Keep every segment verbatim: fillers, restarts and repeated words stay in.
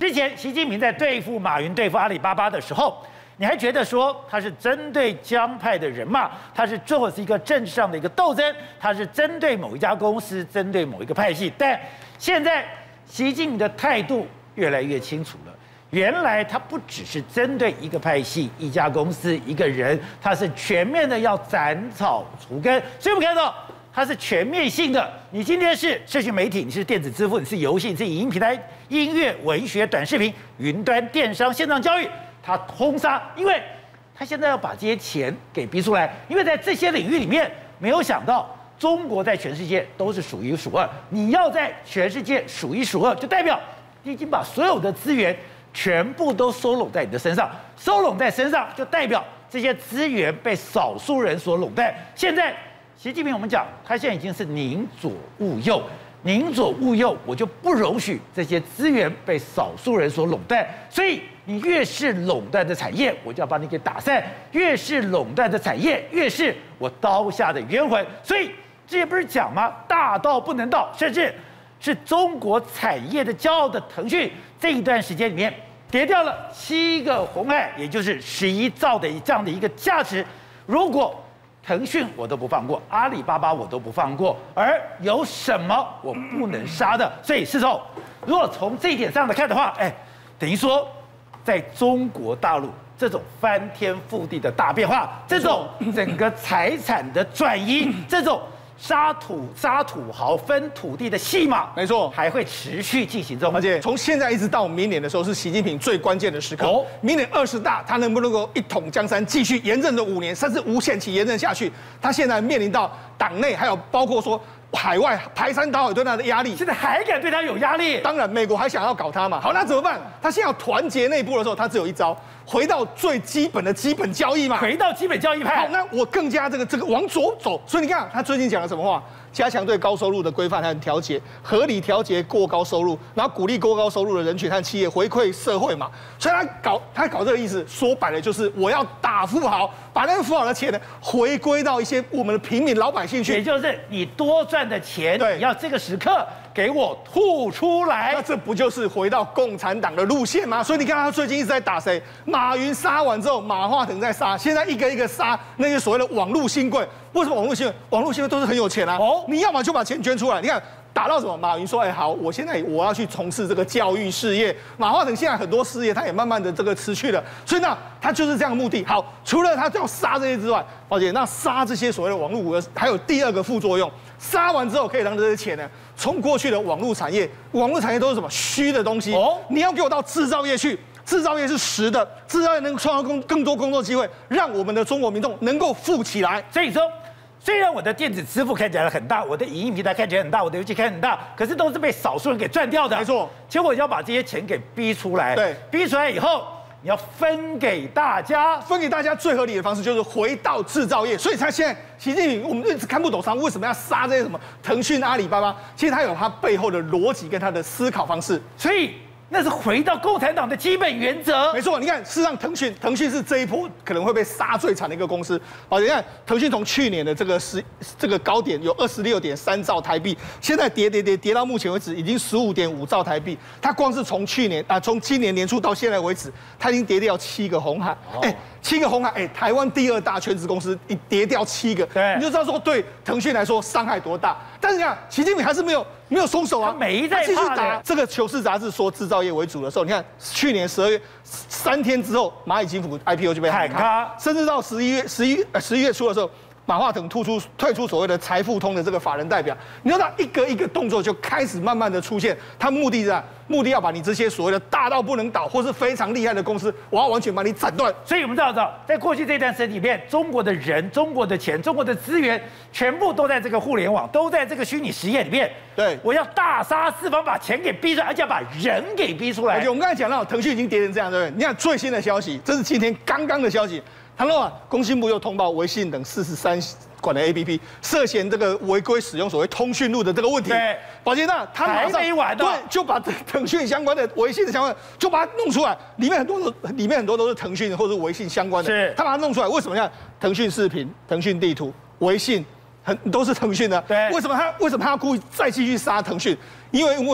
之前习近平在对付马云、对付阿里巴巴的时候，你还觉得说他是针对江派的人马，他是做的是一个政治上的一个斗争，他是针对某一家公司、针对某一个派系。但现在习近平的态度越来越清楚了。原来他不只是针对一个派系、一家公司、一个人，他是全面的要斩草除根。所以我们看到。它是全面性的。你今天是社群媒体，你是电子支付，你是游戏，你是影音平台、音乐、文学、短视频、云端电商、线上教育，它通杀，因为它现在要把这些钱给逼出来。因为在这些领域里面，没有想到中国在全世界都是数一数二。你要在全世界数一数二，就代表你已经把所有的资源全部都收拢在你的身上，收拢在身上，就代表这些资源被少数人所垄断。现在。习近平，我们讲，他现在已经是宁左勿右，宁左勿右，我就不容许这些资源被少数人所垄断。所以，你越是垄断的产业，我就要把你给打散；越是垄断的产业，越是我刀下的冤魂。所以，这也不是讲吗？大到不能倒，甚至是中国产业的骄傲的腾讯，这一段时间里面跌掉了七个红海，也就是十一兆的这样的一个价值。如果腾讯我都不放过，阿里巴巴我都不放过，而有什么我不能杀的？所以，施总，如果从这一点上来看的话，哎，等于说，在中国大陆这种翻天覆地的大变化，这种整个财产的转移，这种杀土杀土豪分土地的戏码， 没错， 还会持续进行中， 而且从现在一直到明年的时候，是习近平最关键的时刻。哦，明年二十大，他能不能够一统江山，继续延任的五年，甚至无限期延任下去？他现在面临到党内，还有包括说海外排山倒海对他的压力， 现在还敢对他有压力？ 当然，美国还想要搞他嘛。好，那怎么办？他现在要团结内部的时候，他只有一招。回到最基本的基本交易嘛， 回到基本交易派。 好，那我更加这个这个往左走。所以你看，他最近讲了什么话？加强对高收入的规范和调节，合理调节过高收入，然后鼓励过高收入的人群和企业回馈社会嘛。所以他搞他搞这个意思，说白了就是我要打富豪，把那个富豪的钱呢回归到一些我们的平民老百姓去。 也就是你多赚的钱， 对， 你要这个时刻给我吐出来。 那这不就是回到共产党的路线吗？所以你看他最近一直在打谁？马云杀完之后，马化腾在杀，现在一个一个杀那些所谓的网络新贵。为什么网络新贵？网络新贵都是很有钱啊！哦，你要么就把钱捐出来。你看打到什么？马云说：“哎，好，我现在我要去从事这个教育事业。”马化腾现在很多事业他也慢慢的这个辞去了，所以呢，他就是这样的目的。好，除了他要杀这些之外，抱歉，那杀这些所谓的网络股，还有第二个副作用，杀完之后可以让这些钱呢，从过去的网络产业，网络产业都是什么虚的东西哦，你要给我到制造业去。制造业是实的，制造业能创造更更多工作机会，让我们的中国民众能够富起来。 所以说，虽然我的电子支付看起来很大，我的影音平台看起来很大，我的游戏看起来很大，可是都是被少数人给赚掉的。 没错， 结果要把这些钱给逼出来。 对， 逼出来以后，你要分给大家， 分给大家最合理的方式就是回到制造业。所以他现在习近平，我们一直看不懂他为什么要杀这些什么腾讯、阿里巴巴，其实他有他背后的逻辑跟他的思考方式。 所以。那是回到共产党的基本原则。 没错，你看，事实上，腾讯，腾讯是这一波可能会被杀最惨的一个公司。好，你看，腾讯从去年的这个十这个高点有二十六点三兆台币，现在跌跌跌跌到目前为止已经十五点五兆台币。它光是从去年啊，从今年年初到现在为止，它已经跌掉七个红海。哎、哦，七个红海，哎，台湾第二大全职公司，一跌掉七个， 对， 你就知道说对腾讯来说伤害多大。但是你看，习近平还是没有没有松手啊， 没在继续打。这个《求是》杂志说制造业为主的时候，你看去年十二月三天之后，蚂蚁金服 I P O 就被喊卡，甚至到十一月十一呃十一月初的时候，马化腾突出退出所谓的财富通的这个法人代表。你知道他一个一个动作就开始慢慢的出现，他目的是目的要把你这些所谓的大到不能倒或是非常厉害的公司，我要完全把你斩断。 所以我们知道，在过去这段时间里面，中国的人、中国的钱、中国的资源，全部都在这个互联网，都在这个虚拟实业里面。 对， 我要大杀四方，把钱给逼出来，而且要把人给逼出来。 而且我们刚才讲到，腾讯已经跌成这样，对不对？你看最新的消息，这是今天刚刚的消息。他说啊，工信部又通报微信等四十三款的 A P P 涉嫌这个违规使用所谓通讯录的这个问题。 对， 宝杰娜他马上还没完对，就把腾讯相关的、微信的相关的，就把它弄出来，里面很多都里面很多都是腾讯或者微信相关的。 是， 他把它弄出来，为什么呢？腾讯视频、腾讯地图、微信很都是腾讯的。 对， 为什么他为什么他要故意再继续杀腾讯？因为为什么？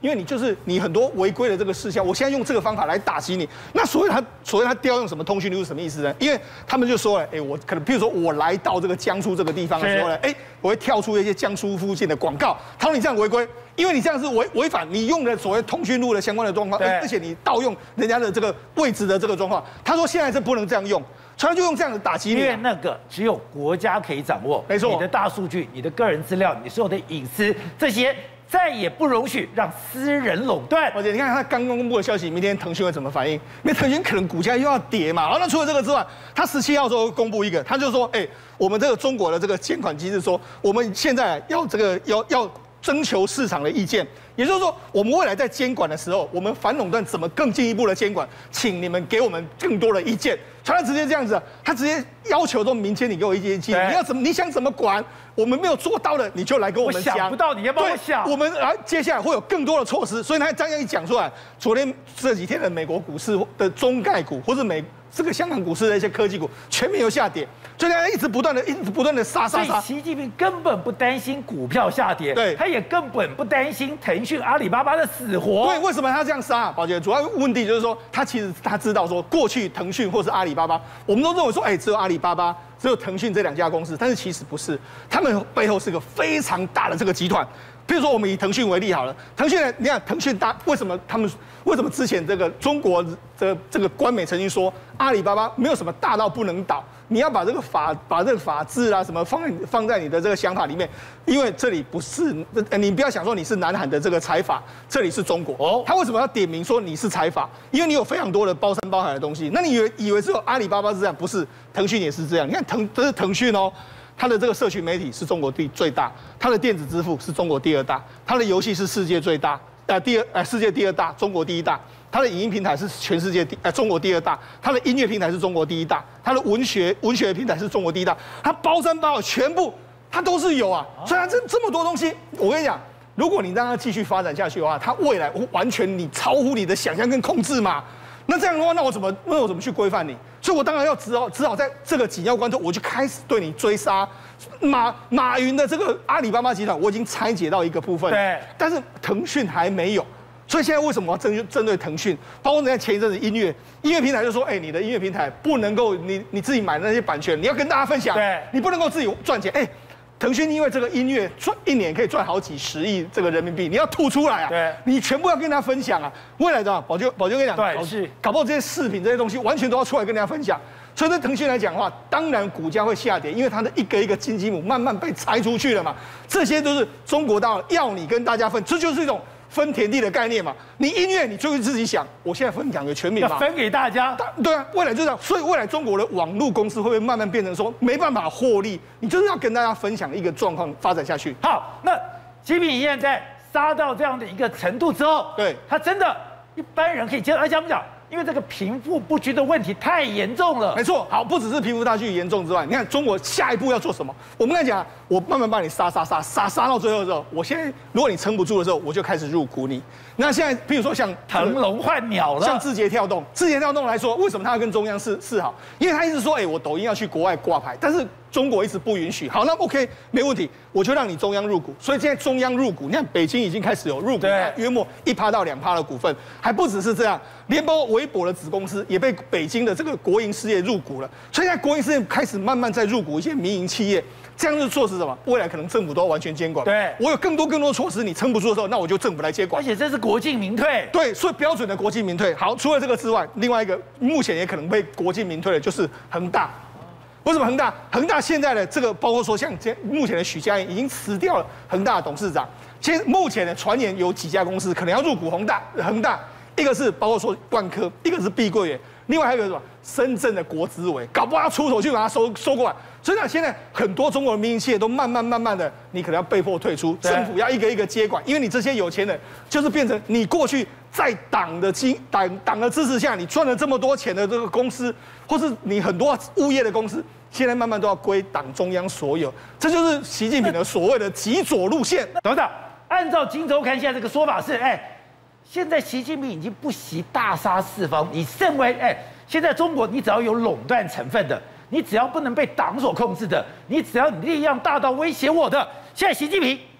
因为你就是你很多违规的这个事项，我现在用这个方法来打击你。那所谓他所谓他调用什么通讯录是什么意思呢？因为他们就说了，哎，我可能比如说我来到这个江苏这个地方的时候呢，哎，我会跳出一些江苏附近的广告，他说你这样违规。因为你这样是违违反你用的所谓通讯录的相关的状况，而且你盗用人家的这个位置的这个状况，他说现在是不能这样用，所以他就用这样的打击你。 因为那个只有国家可以掌握， 没错， 你的大数据、你的个人资料、你所有的隐私这些。再也不容许让私人垄断。 而且你看他刚公布的消息，明天腾讯会怎么反应？因为腾讯可能股价又要跌嘛。好，那除了这个之外，他十七号时候公布一个，他就说，哎，我们这个中国的这个监管机制说，我们现在要这个要要征求市场的意见。也就是说，我们未来在监管的时候，我们反垄断怎么更进一步的监管，请你们给我们更多的意见。他直接这样子，他直接要求说，明天你给我一些意见，你要怎么，你想怎么管，我们没有做到的，你就来跟我们讲。 我想不到，你要帮我想。 我们来接下来会有更多的措施，所以他这样一讲出来，昨天这几天的美国股市的中概股，或是美这个香港股市的一些科技股，全面又下跌，所以他一直不断的、一直不断的杀杀杀。 所以习近平根本不担心股票下跌， 对， 他也根本不担心腾讯、阿里巴巴的死活。 对，为什么他这样杀？宝杰，主要问题就是说，他其实他知道说，过去腾讯或是阿里巴巴，我们都认为说，哎，只有阿里巴巴、只有腾讯这两家公司，但是其实不是，他们背后是个非常大的这个集团。比如说，我们以腾讯为例好了，腾讯呢，你看腾讯大为什么他们为什么之前这个中国的这个官媒曾经说阿里巴巴没有什么大到不能倒，你要把这个法把这个法治啊什么放放在你的这个想法里面，因为这里不是你不要想说你是南韩的这个财阀，这里是中国哦。他为什么要点名说你是财阀？因为你有非常多的包山包海的东西。那你以为以为只有阿里巴巴是这样？不是，腾讯也是这样。你看腾这是腾讯哦。它的这个社群媒体是中国第最大，它的电子支付是中国第二大，它的游戏是世界最大，呃第二呃世界第二大，中国第一大，它的影音平台是全世界第呃中国第二大，它的音乐平台是中国第一大，它的文学文学平台是中国第一大，它包山包海全部它都是有啊，所以它这这么多东西，我跟你讲，如果你让它继续发展下去的话，它未来完全你超乎你的想象跟控制嘛。那这样的话，那我怎么那我怎么去规范你？所以我当然要只好只好在这个紧要关头，我就开始对你追杀。马马云的这个阿里巴巴集团，我已经拆解到一个部分， 对， 但是腾讯还没有。所以现在为什么我要针针对腾讯？包括人家前一阵子音乐音乐平台就说，哎，你的音乐平台不能够你你自己买的那些版权，你要跟大家分享， 对， 你不能够自己赚钱，哎。腾讯因为这个音乐赚一年可以赚好几十亿这个人民币，你要吐出来啊！ 对， 你全部要跟大家分享啊！未来的宝就宝就跟你讲， 对，是搞不好这些视频这些东西完全都要出来跟大家分享。所以对腾讯来讲的话，当然股价会下跌，因为它的一个一个金鸡母慢慢被拆出去了嘛。这些都是中国大陆要你跟大家分，这就是一种分田地的概念嘛。你音乐你就会自己想，我现在分享给全民嘛， 要分给大家。 对啊，未来就这样。所以未来中国的网络公司会不会慢慢变成说没办法获利？你就是要跟大家分享一个状况发展下去。 好，那习近平现在杀到这样的一个程度之后， 对， 他真的一般人可以接受。而且我们讲，因为这个贫富不均的问题太严重了。 没错，好，不只是贫富差距严重之外，你看中国下一步要做什么？我们刚才讲，我慢慢把你杀杀杀杀杀到最后的时候，我现在如果你撑不住的时候，我就开始入股你。那现在，譬如说像腾笼换鸟了， 像字节跳动，字节跳动来说，为什么他要跟中央示示好？因为他一直说，哎，我抖音要去国外挂牌，但是中国一直不允许。好，那 OK 没问题，我就让你中央入股。所以现在中央入股，你看北京已经开始有入股，约莫一趴到两趴的股份，还不只是这样，连包括微博的子公司也被北京的这个国营事业入股了。所以现在国营事业开始慢慢在入股一些民营企业。这样子做是什么？未来可能政府都要完全监管。 对， 我有更多更多的措施，你撑不住的时候，那我就政府来接管。 而且这是国进民退。 对，所以标准的国进民退。好，除了这个之外，另外一个目前也可能被国进民退的就是恒大。为什么恒大？恒大现在的这个，包括说像目前的许家印已经辞掉了恒大的董事长。其实目前的传言有几家公司可能要入股恒大，恒大一个是包括说万科，一个是碧桂园。另外还有一个什么？深圳的国资委，搞不好要出手去把它收收过来。所以呢，现在很多中国的民营企业都慢慢慢慢的，你可能要被迫退出，政府要一个一个接管，因为你这些有钱人，就是变成你过去在党的经党党的支持下，你赚了这么多钱的这个公司，或是你很多物业的公司，现在慢慢都要归党中央所有。这就是习近平的所谓的极左路线。 董事长，按照《今周刊》现在这个说法是，哎。现在习近平已经不惜大杀四方，你认为，哎，现在中国你只要有垄断成分的，你只要不能被党所控制的，你只要你力量大到威胁我的，现在习近平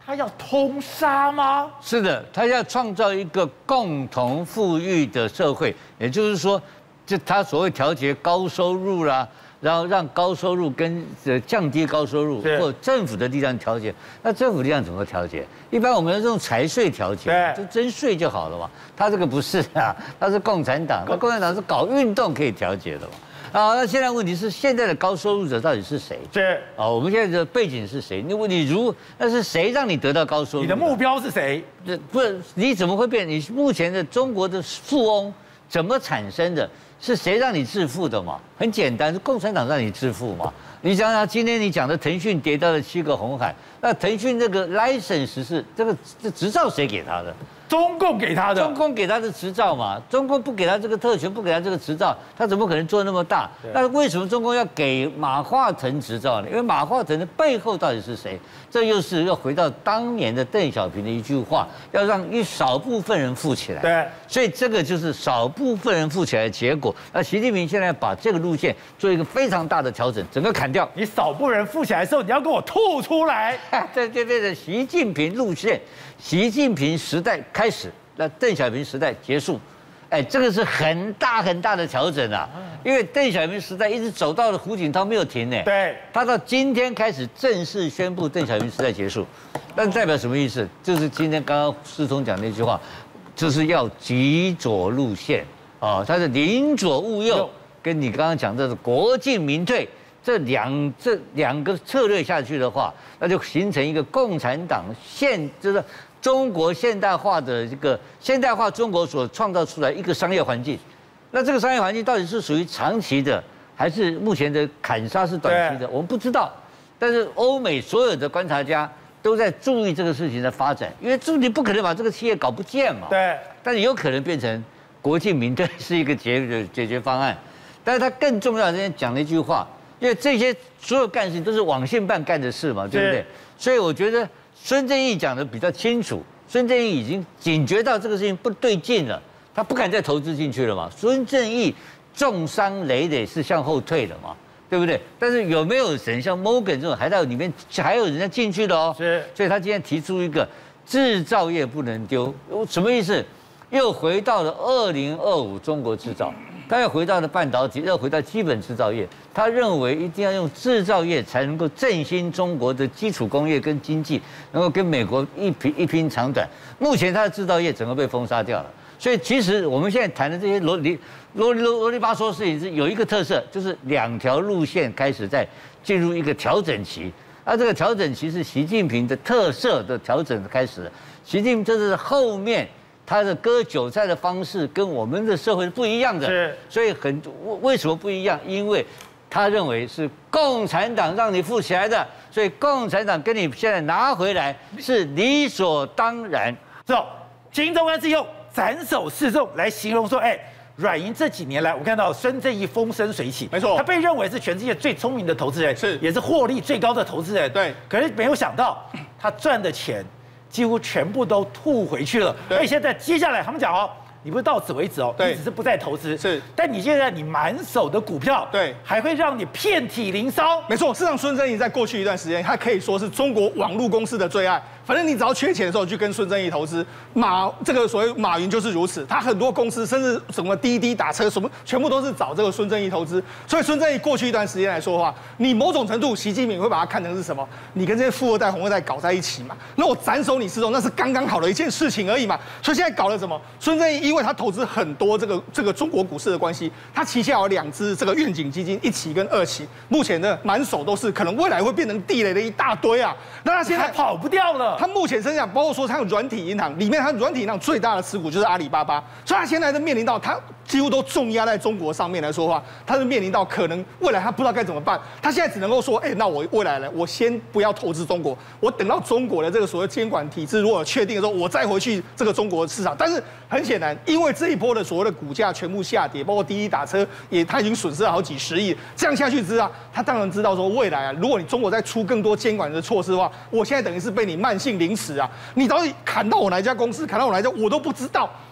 他要通杀吗？ 是的，他要创造一个共同富裕的社会，也就是说，就他所谓调节高收入啦，然后让高收入跟呃降低高收入，或政府的力量调节。那政府力量怎么调节？一般我们用财税调节，就征税就好了嘛。他这个不是啊，他是共产党，那共产党是搞运动可以调节的嘛。啊，那现在问题是现在的高收入者到底是谁？ 是啊，我们现在的背景是谁？你你如那是谁让你得到高收入？ 你的目标是谁？ 这不是你怎么会变？你目前的中国的富翁怎么产生的？是谁让你致富的嘛？很简单，是共产党让你致富嘛。你想想，今天你讲的腾讯跌到了七个红海，那腾讯这个 license 是这个这执照谁给他的？ 中共给他的， 中共给他的执照嘛，中共不给他这个特权，不给他这个执照，他怎么可能做那么大？那为什么中共要给马化腾执照呢？因为马化腾的背后到底是谁？这又是要回到当年的邓小平的一句话，要让一少部分人富起来。 对， 所以这个就是少部分人富起来的结果。那习近平现在把这个路线做一个非常大的调整，整个砍掉。 你少部分人富起来的时候，你要给我吐出来。 在这边的习近平路线，习近平时代开始，那邓小平时代结束，哎，这个是很大很大的调整啊！因为邓小平时代一直走到了胡锦涛没有停呢， 对， 他到今天开始正式宣布邓小平时代结束，但代表什么意思？就是今天刚刚世聪讲那句话，就是要极左路线啊，他是宁左勿右，跟你刚刚讲的国进民退。这两这两个策略下去的话，那就形成一个共产党现就是中国现代化的这个现代化中国所创造出来一个商业环境。那这个商业环境到底是属于长期的，还是目前的砍杀是短期的？我们不知道。但是欧美所有的观察家都在注意这个事情的发展，因为这你不可能把这个企业搞不见嘛。 对。 但是有可能变成国进民退是一个解解决方案。但是他更重要的，今天讲了一句话。因为这些所有干事都是网信办干的事嘛，对不对？所以我觉得孙正义讲的比较清楚，孙正义已经警觉到这个事情不对劲了，他不敢再投资进去了嘛。孙正义重伤累累是向后退的嘛，对不对？但是有没有人像 Morgan 这种还在里面还有人家进去的哦？ 是， 所以他今天提出一个制造业不能丢，什么意思？又回到了二零二五中国制造。他又回到了半导体，又回到基本制造业。他认为一定要用制造业才能够振兴中国的基础工业跟经济，能够跟美国一拼一拼长短。目前他的制造业整个被封杀掉了，所以其实我们现在谈的这些啰里啰里啰里吧嗦的事情是有一个特色，就是两条路线开始在进入一个调整期。而这个调整期是习近平的特色的调整开始了。习近平这是后面。他的割韭菜的方式跟我们的社会是不一样的， 是， 所以很为什么不一样？因为他认为是共产党让你富起来的，所以共产党跟你现在拿回来是理所当然。 走，金正恩是用斩首示众来形容说，哎，软银这几年来，我看到孙正义风生水起， 没错， 他被认为是全世界最聪明的投资人， 是， 也是获利最高的投资人， 对。 可是没有想到，他赚的钱。几乎全部都吐回去了，而且现在接下来他们讲哦，你不是到此为止哦，你只是不再投资， 是， 但你现在你满手的股票， 对， 还会让你遍体鳞伤。 没错，事实上孙正义在过去一段时间，他可以说是中国网络公司的最爱。反正你只要缺钱的时候，就跟孙正义投资。马这个所谓马云就是如此，他很多公司甚至什么滴滴打车什么，全部都是找这个孙正义投资。所以孙正义过去一段时间来说的话，你某种程度习近平会把它看成是什么？你跟这些富二代、红二代搞在一起嘛？那我斩首你示众，那是刚刚好的一件事情而已嘛。所以现在搞了什么？孙正义因为他投资很多这个这个中国股市的关系，他旗下有两支这个愿景基金，一期跟二期，目前呢满手都是，可能未来会变成地雷的一大堆啊。那他现在跑不掉了。 他目前身上包括说他有软体银行，里面他软体银行最大的持股就是阿里巴巴，所以他现在在面临到他几乎都重压在中国上面来说的话，他是面临到可能未来他不知道该怎么办，他现在只能够说，哎、欸，那我未来呢，我先不要投资中国，我等到中国的这个所谓监管体制如果确定的时候，我再回去这个中国市场。但是很显然，因为这一波的所谓的股价全部下跌，包括滴滴打车也他已经损失了好几十亿，这样下去之后，他当然知道说未来啊，如果你中国再出更多监管的措施的话，我现在等于是被你慢性凌迟啊，你到底砍到我哪一家公司，砍到我哪一家，我都不知道。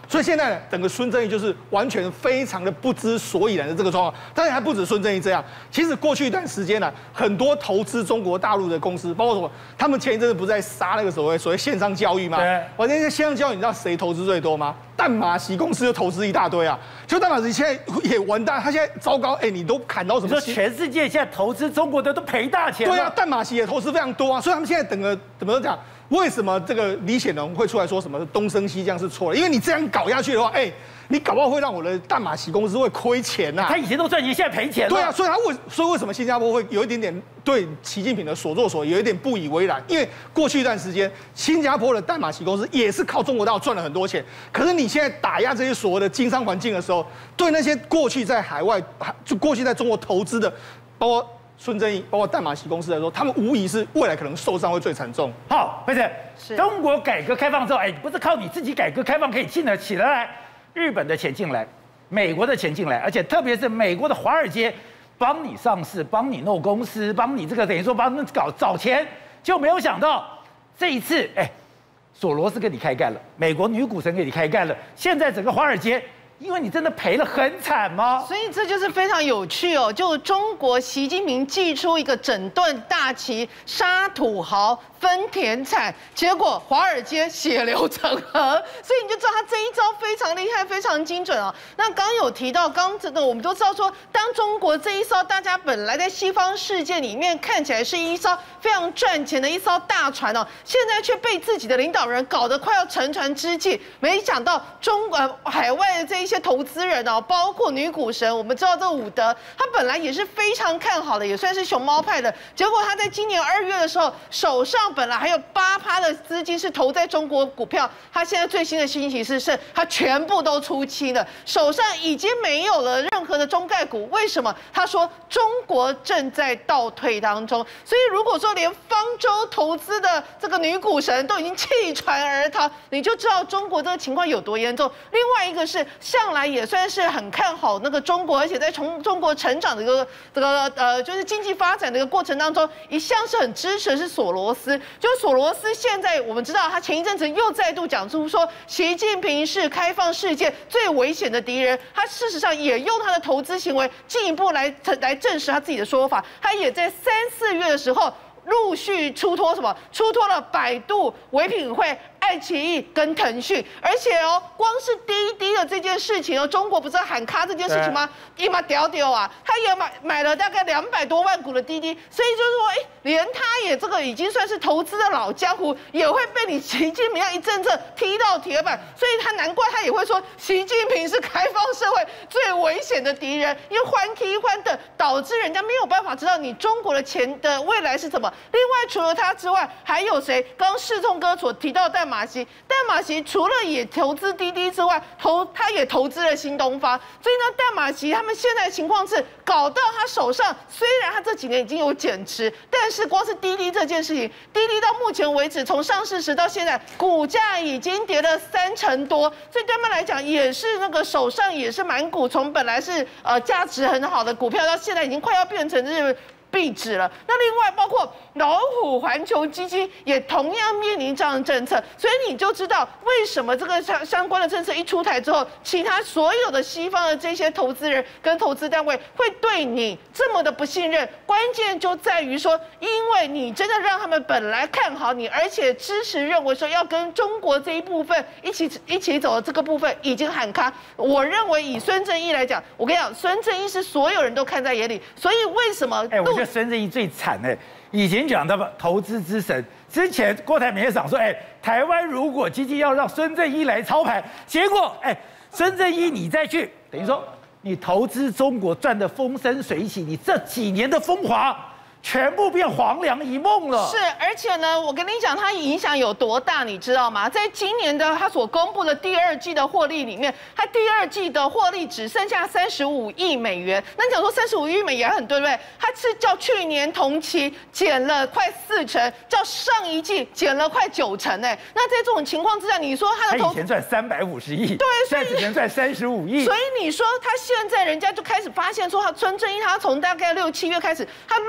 所以现在呢，整个孙正义就是完全非常的不知所以然的这个状况。当然还不止孙正义这样，其实过去一段时间呢、啊，很多投资中国大陆的公司，包括什么，他们前一阵子不是在杀那个所谓所谓线上交易吗？对，我那些线上交易，你知道谁投资最多吗？淡马锡公司就投资一大堆啊，就淡马锡现在也完蛋，他现在糟糕，哎，你都砍到什么？ 你说全世界现在投资中国的都赔大钱了。 对啊，淡马锡也投资非常多啊，所以他们现在整个怎么讲？为什么这个李显龙会出来说什么东升西降是错的？因为你这样搞下去的话，哎，你搞不好会让我的淡马锡公司会亏钱呐、啊。 他以前都赚钱，现在赔钱了。 对啊，所以他为所以为什么新加坡会有一点点对习近平的所作所为有一点不以为然？因为过去一段时间，新加坡的淡马锡公司也是靠中国大陆赚了很多钱。可是你现在打压这些所谓的经商环境的时候，对那些过去在海外就过去在中国投资的，包括孙正义，包括淡马锡公司来说，他们无疑是未来可能受伤会最惨重。 好，辉成，中国改革开放之后，哎，不是靠你自己改革开放可以进得起来，日本的钱进来，美国的钱进来，而且特别是美国的华尔街帮你上市，帮你弄公司，帮你这个等于说帮你搞找钱，就没有想到这一次，哎，索罗斯跟你开干了，美国女股神给你开干了，现在整个华尔街。因为你真的赔了很惨吗？ 所以这就是非常有趣哦。就中国习近平祭出一个整顿大旗、杀土豪、分田产，结果华尔街血流成河，所以你就知道他这一招非常厉害、非常精准哦。那刚刚有提到，刚这个我们都知道说，当中国这一艘大家本来在西方世界里面看起来是一艘非常赚钱的一艘大船哦，现在却被自己的领导人搞得快要沉船之际，没想到中呃海外的这一。一些投资人哦，包括女股神，我们知道这伍德，他本来也是非常看好的，也算是熊猫派的。结果他在今年二月的时候，手上本来还有八趴的资金是投在中国股票，他现在最新的信息是，是他全部都出清了，手上已经没有了任何的中概股。为什么？他说中国正在倒退当中，所以如果说连方舟投资的这个女股神都已经弃船而逃，你就知道中国这个情况有多严重。另外一个是。向来也算是很看好那个中国，而且在从中国成长的一个这个呃，就是经济发展的一个过程当中，一向是很支持的是索罗斯。就是索罗斯现在我们知道，他前一阵子又再度讲出说，习近平是开放世界最危险的敌人。他事实上也用他的投资行为进一步来来证实他自己的说法。他也在三四月的时候。陆续出脱什么？出脱了百度、唯品会、爱奇艺跟腾讯，而且哦，光是滴滴的这件事情哦，中国不是喊卡这件事情吗？一马屌屌啊，他也买买了大概两百多万股的滴滴，所以就是说，哎，连他也这个已经算是投资的老江湖，也会被你习近平一阵阵踢到铁板，所以他难怪他也会说，习近平是开放社会最危险的敌人，因为欢踢欢的，导致人家没有办法知道你中国的钱的未来是什么。另外，除了他之外，还有谁？刚刚世聪哥所提到的淡马锡，淡马锡除了也投资滴滴之外，投他也投资了新东方。所以呢，淡马锡他们现在的情况是搞到他手上，虽然他这几年已经有减持，但是光是滴滴这件事情，滴滴到目前为止从上市时到现在，股价已经跌了三成多，所以对他们来讲也是那个手上也是满股，从本来是呃价值很好的股票，到现在已经快要变成是。壁纸了。那另外包括老虎环球基金也同样面临这样的政策，所以你就知道为什么这个相相关的政策一出台之后，其他所有的西方的这些投资人跟投资单位会对你这么的不信任。关键就在于说，因为你真的让他们本来看好你，而且支持认为说要跟中国这一部分一起一起走的这个部分已经喊卡。我认为以孙正义来讲，我跟你讲，孙正义是所有人都看在眼里，所以为什么？ 哎，我觉得孙正义最惨哎。以前讲的投资之神，之前郭台铭也想说，哎，台湾如果基金要让孙正义来操盘，结果哎，孙正义你再去，等于说你投资中国赚得风生水起，你这几年的风华全部变黄粱一梦了。 是，而且呢，我跟你讲，它影响有多大，你知道吗？在今年的它所公布的第二季的获利里面，它第二季的获利只剩下三十五亿美元。那你讲说三十五亿美元很对不对？它是较去年同期减了快四成，较上一季减了快九成哎。那在这种情况之下，你说它的投，他以前赚三百五十亿， 对， 现在只能赚三十五亿。 所以你说他现在人家就开始发现说，他孙正义他从大概六七月开始，他陆续。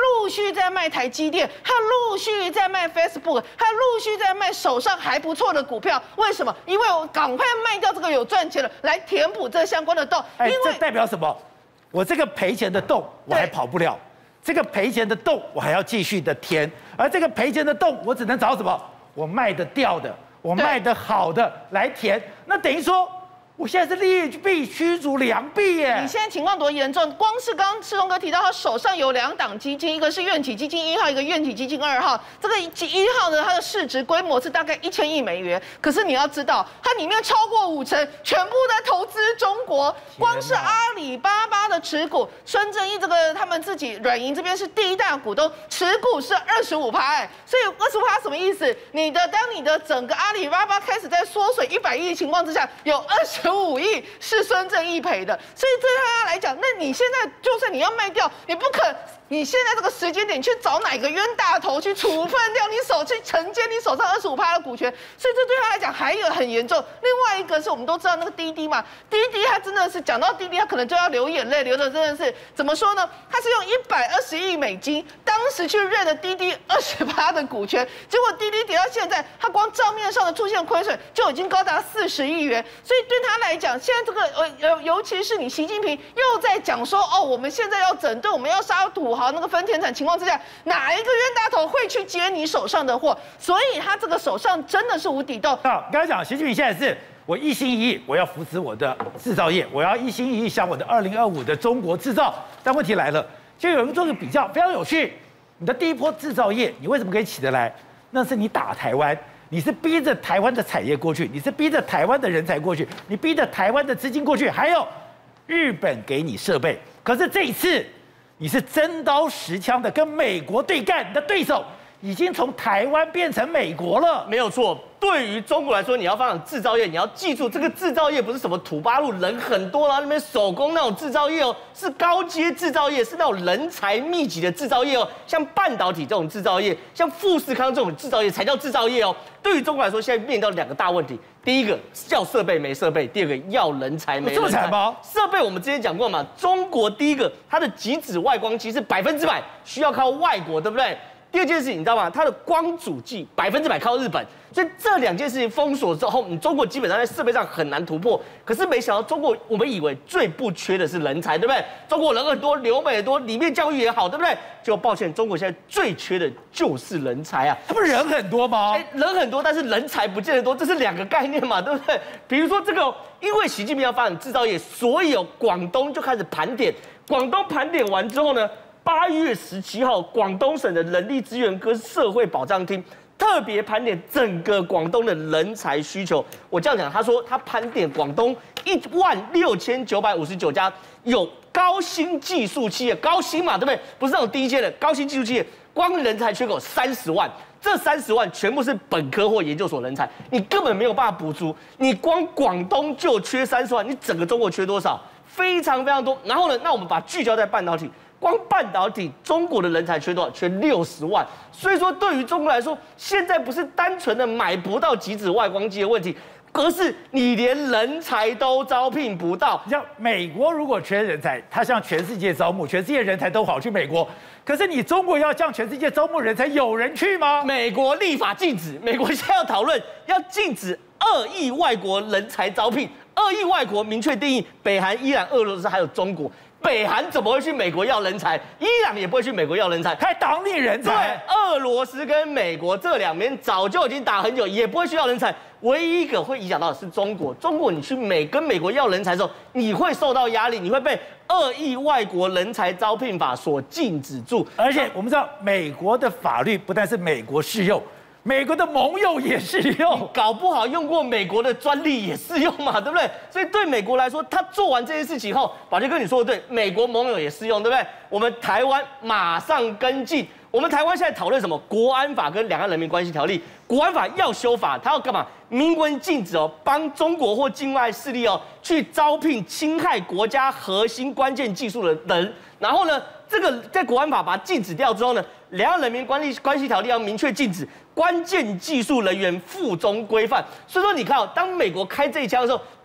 续在卖台积电，他陆续在卖 Facebook， 他陆续在卖手上还不错的股票。为什么？因为我赶快卖掉这个有赚钱的，来填补这相关的洞。 哎， 因为这代表什么？我这个赔钱的洞我还跑不了，这个赔钱的洞我还要继续的填，而这个赔钱的洞我只能找什么？我卖得掉的，我卖得好的来填。那等于说，我现在是利弊驱逐良币耶！ 你现在情况多严重？光是刚刚世东哥提到，他手上有两档基金，一个是愿景基金一号，一个愿景基金二号。这个一号呢，它的市值规模是大概一千亿美元。可是你要知道，它里面超过五成全部在投资中国。光是阿里巴巴的持股，孙正义这个他们自己软银这边是第一大股东，持股是二十五趴。哎，所以二十五趴什么意思？你的当你的整个阿里巴巴开始在缩水一百亿的情况之下，有二十五亿是孙正义赔的，所以对他来讲，那你现在就算你要卖掉，你不可，你现在这个时间点去找哪个冤大头去处分掉你手，去承接你手上二十五趴的股权，所以这对他来讲还有很严重。另外一个是我们都知道那个滴滴嘛，滴滴他真的是讲到滴滴，他可能就要流眼泪，流的真的是怎么说呢？他是用一百二十亿美金，当时去认了滴滴二十趴的股权，结果滴滴跌到现在，他光账面上的出现亏损就已经高达四十亿元，所以对他来讲，现在这个呃尤尤其是你习近平又在讲说哦，我们现在要整顿，我们要杀土豪那个分田产情况之下，哪一个冤大头会去接你手上的货？所以他这个手上真的是无底洞。 好，刚才讲习近平现在是我一心一意，我要扶持我的制造业，我要一心一意想我的二零二五的中国制造。但问题来了，就有人做个比较，非常有趣。你的第一波制造业，你为什么可以起得来？那是你打台湾。你是逼着台湾的产业过去，你是逼着台湾的人才过去，你逼着台湾的资金过去，还有日本给你设备。可是这一次，你是真刀实枪的跟美国对干，你的对手已经从台湾变成美国了。 没有错，对于中国来说，你要发展制造业，你要记住，这个制造业不是什么土八路人很多啦，那边手工那种制造业哦，是高阶制造业，是那种人才密集的制造业哦。像半导体这种制造业，像富士康这种制造业才叫制造业哦。对于中国来说，现在面临到两个大问题：第一个要设备没设备，第二个要人才没人才。 这么惨吗？ 设备我们之前讲过嘛，中国第一个它的极紫外光机是百分之百需要靠外国，对不对？第二件事情你知道吗？它的光阻剂百分之百靠日本，所以这两件事情封锁之后，你中国基本上在设备上很难突破。可是没想到中国，我们以为最不缺的是人才，对不对？中国人很多，留美很多，里面教育也好，对不对？就抱歉，中国现在最缺的就是人才啊！ 他不是人很多吗？ 哎，人很多，但是人才不见得多，这是两个概念嘛，对不对？比如说这个，因为习近平要发展制造业，所以有广东就开始盘点。广东盘点完之后呢？八月十七号，广东省的人力资源跟社会保障厅特别盘点整个广东的人才需求。我这样讲，他说他盘点广东一万六千九百五十九家有高新技术企业，高新嘛，对不对？不是那种低阶的高新技术企业，光人才缺口三十万，这三十万全部是本科或研究所人才，你根本没有办法补足。你光广东就缺三十万，你整个中国缺多少？非常非常多。然后呢，那我们把聚焦在半导体。光半导体，中国的人才缺多少？缺六十万。所以说，对于中国来说，现在不是单纯的买不到极紫外光机的问题，而是你连人才都招聘不到。 像美国如果缺人才，他向全世界招募，全世界人才都跑去美国。可是你中国要向全世界招募人才，有人去吗？ 美国立法禁止，美国现在要讨论要禁止二亿外国人才招聘。二亿外国明确定义，北韩、伊朗、俄罗斯还有中国。北韩怎么会去美国要人才？伊朗也不会去美国要人才， 还挡你人才。 对，俄罗斯跟美国这两边早就已经打很久，也不会需要人才。唯一一个会影响到的是中国。中国你去美跟美国要人才的时候，你会受到压力，你会被二亿外国人才招聘法所禁止住。 而且我们知道，美国的法律不但是美国适用。美国的盟友也适用， 搞不好用过美国的专利也适用嘛，对不对？所以对美国来说，他做完这件事情后，宝杰哥你说的对，美国盟友也适用，对不对？我们台湾马上跟进。我们台湾现在讨论什么？国安法跟两岸人民关系条例。国安法要修法，它要干嘛？明文禁止哦，帮中国或境外势力哦去招聘侵害国家核心关键技术的人。然后呢，这个在国安法把它禁止掉之后呢，两岸人民关系关系条例要明确禁止关键技术人员附中规范。所以说，你看哦，当美国开这一枪的时候，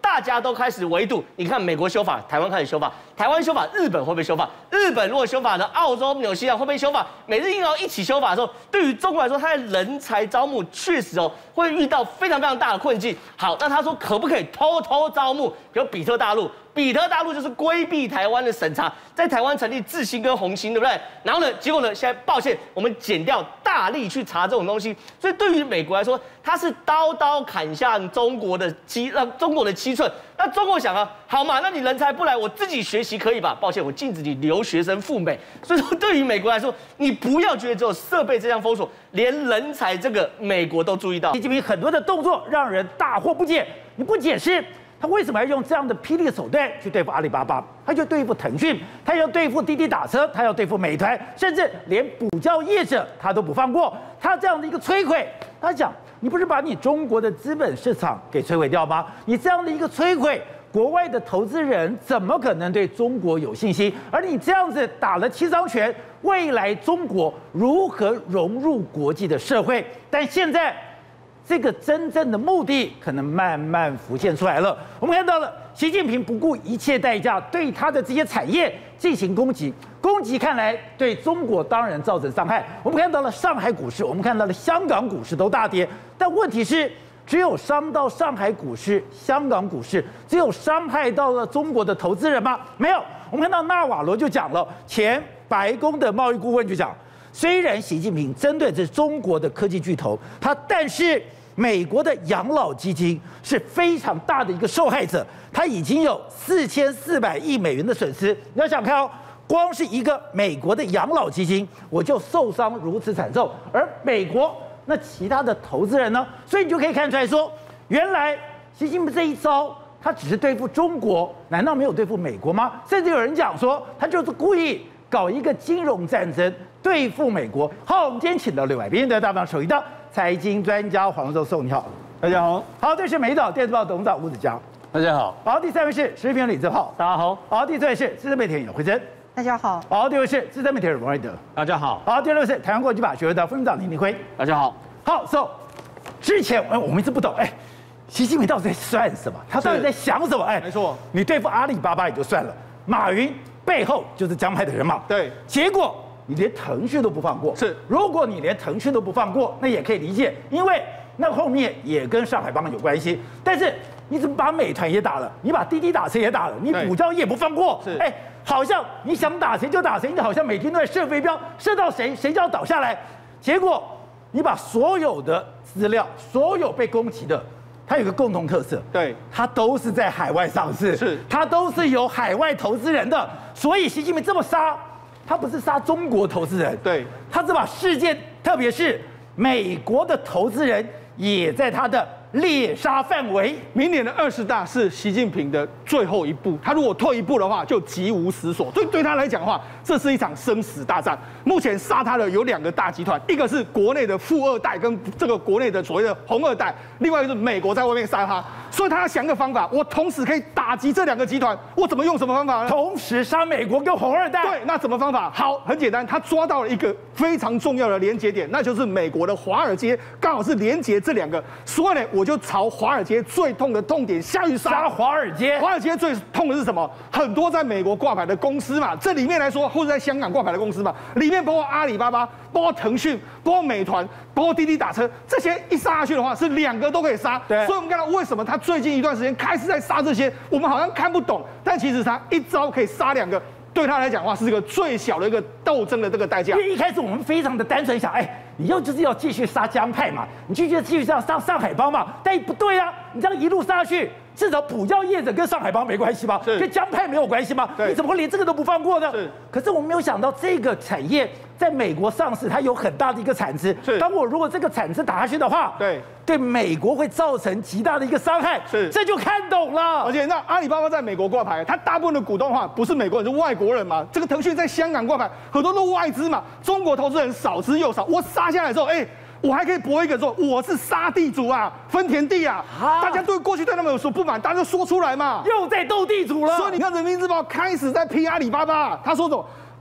大家都开始围堵。你看美国修法，台湾开始修法，台湾修法，日本会不会修法？日本如果修法呢，澳洲、纽西兰会不会修法？美日印澳一起修法的时候，对于中国来说，它在人才招募确实哦会遇到非常非常大的困境。好，那他说可不可以偷偷招募？比如比特大陆。比特大陆就是规避台湾的审查，在台湾成立智新跟红星，对不对？然后呢，结果呢，现在抱歉，我们减掉大力去查这种东西，所以对于美国来说，它是刀刀砍向中国的七，让中国的七寸。那中国想啊，好嘛，那你人才不来，我自己学习可以吧？抱歉，我禁止你留学生赴美。所以说，对于美国来说，你不要觉得只有设备这样封锁，连人才这个美国都注意到。 习近平很多的动作让人大惑不解，你不解释。他为什么要用这样的霹雳手段去对付阿里巴巴？他就对付腾讯，他要对付滴滴打车，他要对付美团，甚至连补教业者他都不放过。他这样的一个摧毁，他讲你不是把你中国的资本市场给摧毁掉吗？你这样的一个摧毁，国外的投资人怎么可能对中国有信心？而你这样子打了七伤拳，未来中国如何融入国际的社会？但现在。这个真正的目的可能慢慢浮现出来了。我们看到了习近平不顾一切代价对他的这些产业进行攻击，攻击看来对中国当然造成伤害。我们看到了上海股市，我们看到了香港股市都大跌，但问题是，只有伤到上海股市、香港股市，只有伤害到了中国的投资人吗？没有。我们看到纳瓦罗就讲了，前白宫的贸易顾问就讲。虽然习近平针对这中国的科技巨头，他但是美国的养老基金是非常大的一个受害者，他已经有四千四百亿美元的损失。你要想看哦，光是一个美国的养老基金，我就受伤如此惨重，而美国那其他的投资人呢？所以你就可以看出来说，原来习近平这一招。他只是对付中国，难道没有对付美国吗？甚至有人讲说，他就是故意搞一个金融战争对付美国。好，我们今天请到六位来宾的大方首席的财经专家黄寿松，你好， 大家好。 好，这是美岛电子报董事长吴子江， 大家好。 好，第三位是时事评论李正浩， 大家好。 好，第四位是资深媒体人姚慧珍， 大家好。 好，第五位是资深媒体人王瑞德， 大家好。 好，第六位是台湾国际法学会的副院长林立辉， 大家好。 好 ，So 之前哎，我们一直不懂哎。习近平到底在算什么？他到底在想什么？哎， 没错， 你对付阿里巴巴也就算了，马云背后就是江派的人马。 对， 结果你连腾讯都不放过。 是， 如果你连腾讯都不放过，那也可以理解，因为那后面也跟上海帮有关系。但是你怎么把美团也打了？你把滴滴打车也打了？你补教业不放过？ 是， 哎，好像你想打谁就打谁，你好像每天都在射飞镖，射到谁谁就要倒下来。结果你把所有的资料，所有被攻击的。它有个共同特色， 对， 它都是在海外上市， 是， 它都是有海外投资人的，所以习近平这么杀，他不是杀中国投资人， 对， 他是把世界，特别是美国的投资人也在他的猎杀范围。 明年的二十大是习近平的最后一步，他如果退一步的话，就极无死所。所以对他来讲的话，这是一场生死大战。目前杀他的有两个大集团，一个是国内的富二代跟这个国内的所谓的红二代，另外一个是美国在外面杀他。所以他要想个方法，我同时可以打击这两个集团，我怎么用什么方法呢？ 同时杀美国跟红二代。 对，那怎么方法？好，很简单，他抓到了一个非常重要的连接点，那就是美国的华尔街，刚好是连接这两个。所以呢，我就朝华尔街最痛的痛点下去杀。 杀华尔街， 华尔街最痛的是什么？很多在美国挂牌的公司嘛，这里面来说，或者在香港挂牌的公司嘛，里面包括阿里巴巴、包括腾讯、包括美团、包括滴滴打车，这些一杀下去的话，是两个都可以杀。 对， 所以我们看到为什么他最近一段时间开始在杀这些，我们好像看不懂，但其实他一招可以杀两个。对他来讲的话，是这个最小的一个斗争的这个代价。 因为一开始我们非常的单纯想，哎，你要就是要继续杀江派嘛，你继续继续这样杀上海帮嘛，但不对啊，你这样一路杀下去，至少补教业者跟上海帮没关系吧？跟江派没有关系吗？你怎么会连这个都不放过呢？ 是。 可是我们没有想到这个产业在美国上市，它有很大的一个产值。 是。 当我如果这个产值打下去的话， 对， 对美国会造成极大的一个伤害。 是。 这就看懂了。 而且那阿里巴巴在美国挂牌，它大部分的股东的话不是美国人，是外国人嘛。这个腾讯在香港挂牌，很多都外资嘛，中国投资人少之又少。我杀下来之后，哎。我还可以博一个说我是杀地主啊，分田地啊，大家对过去对他们有所不满，大家就说出来嘛， 又在斗地主了。 所以你看人民日报开始在批阿里巴巴，他说什么？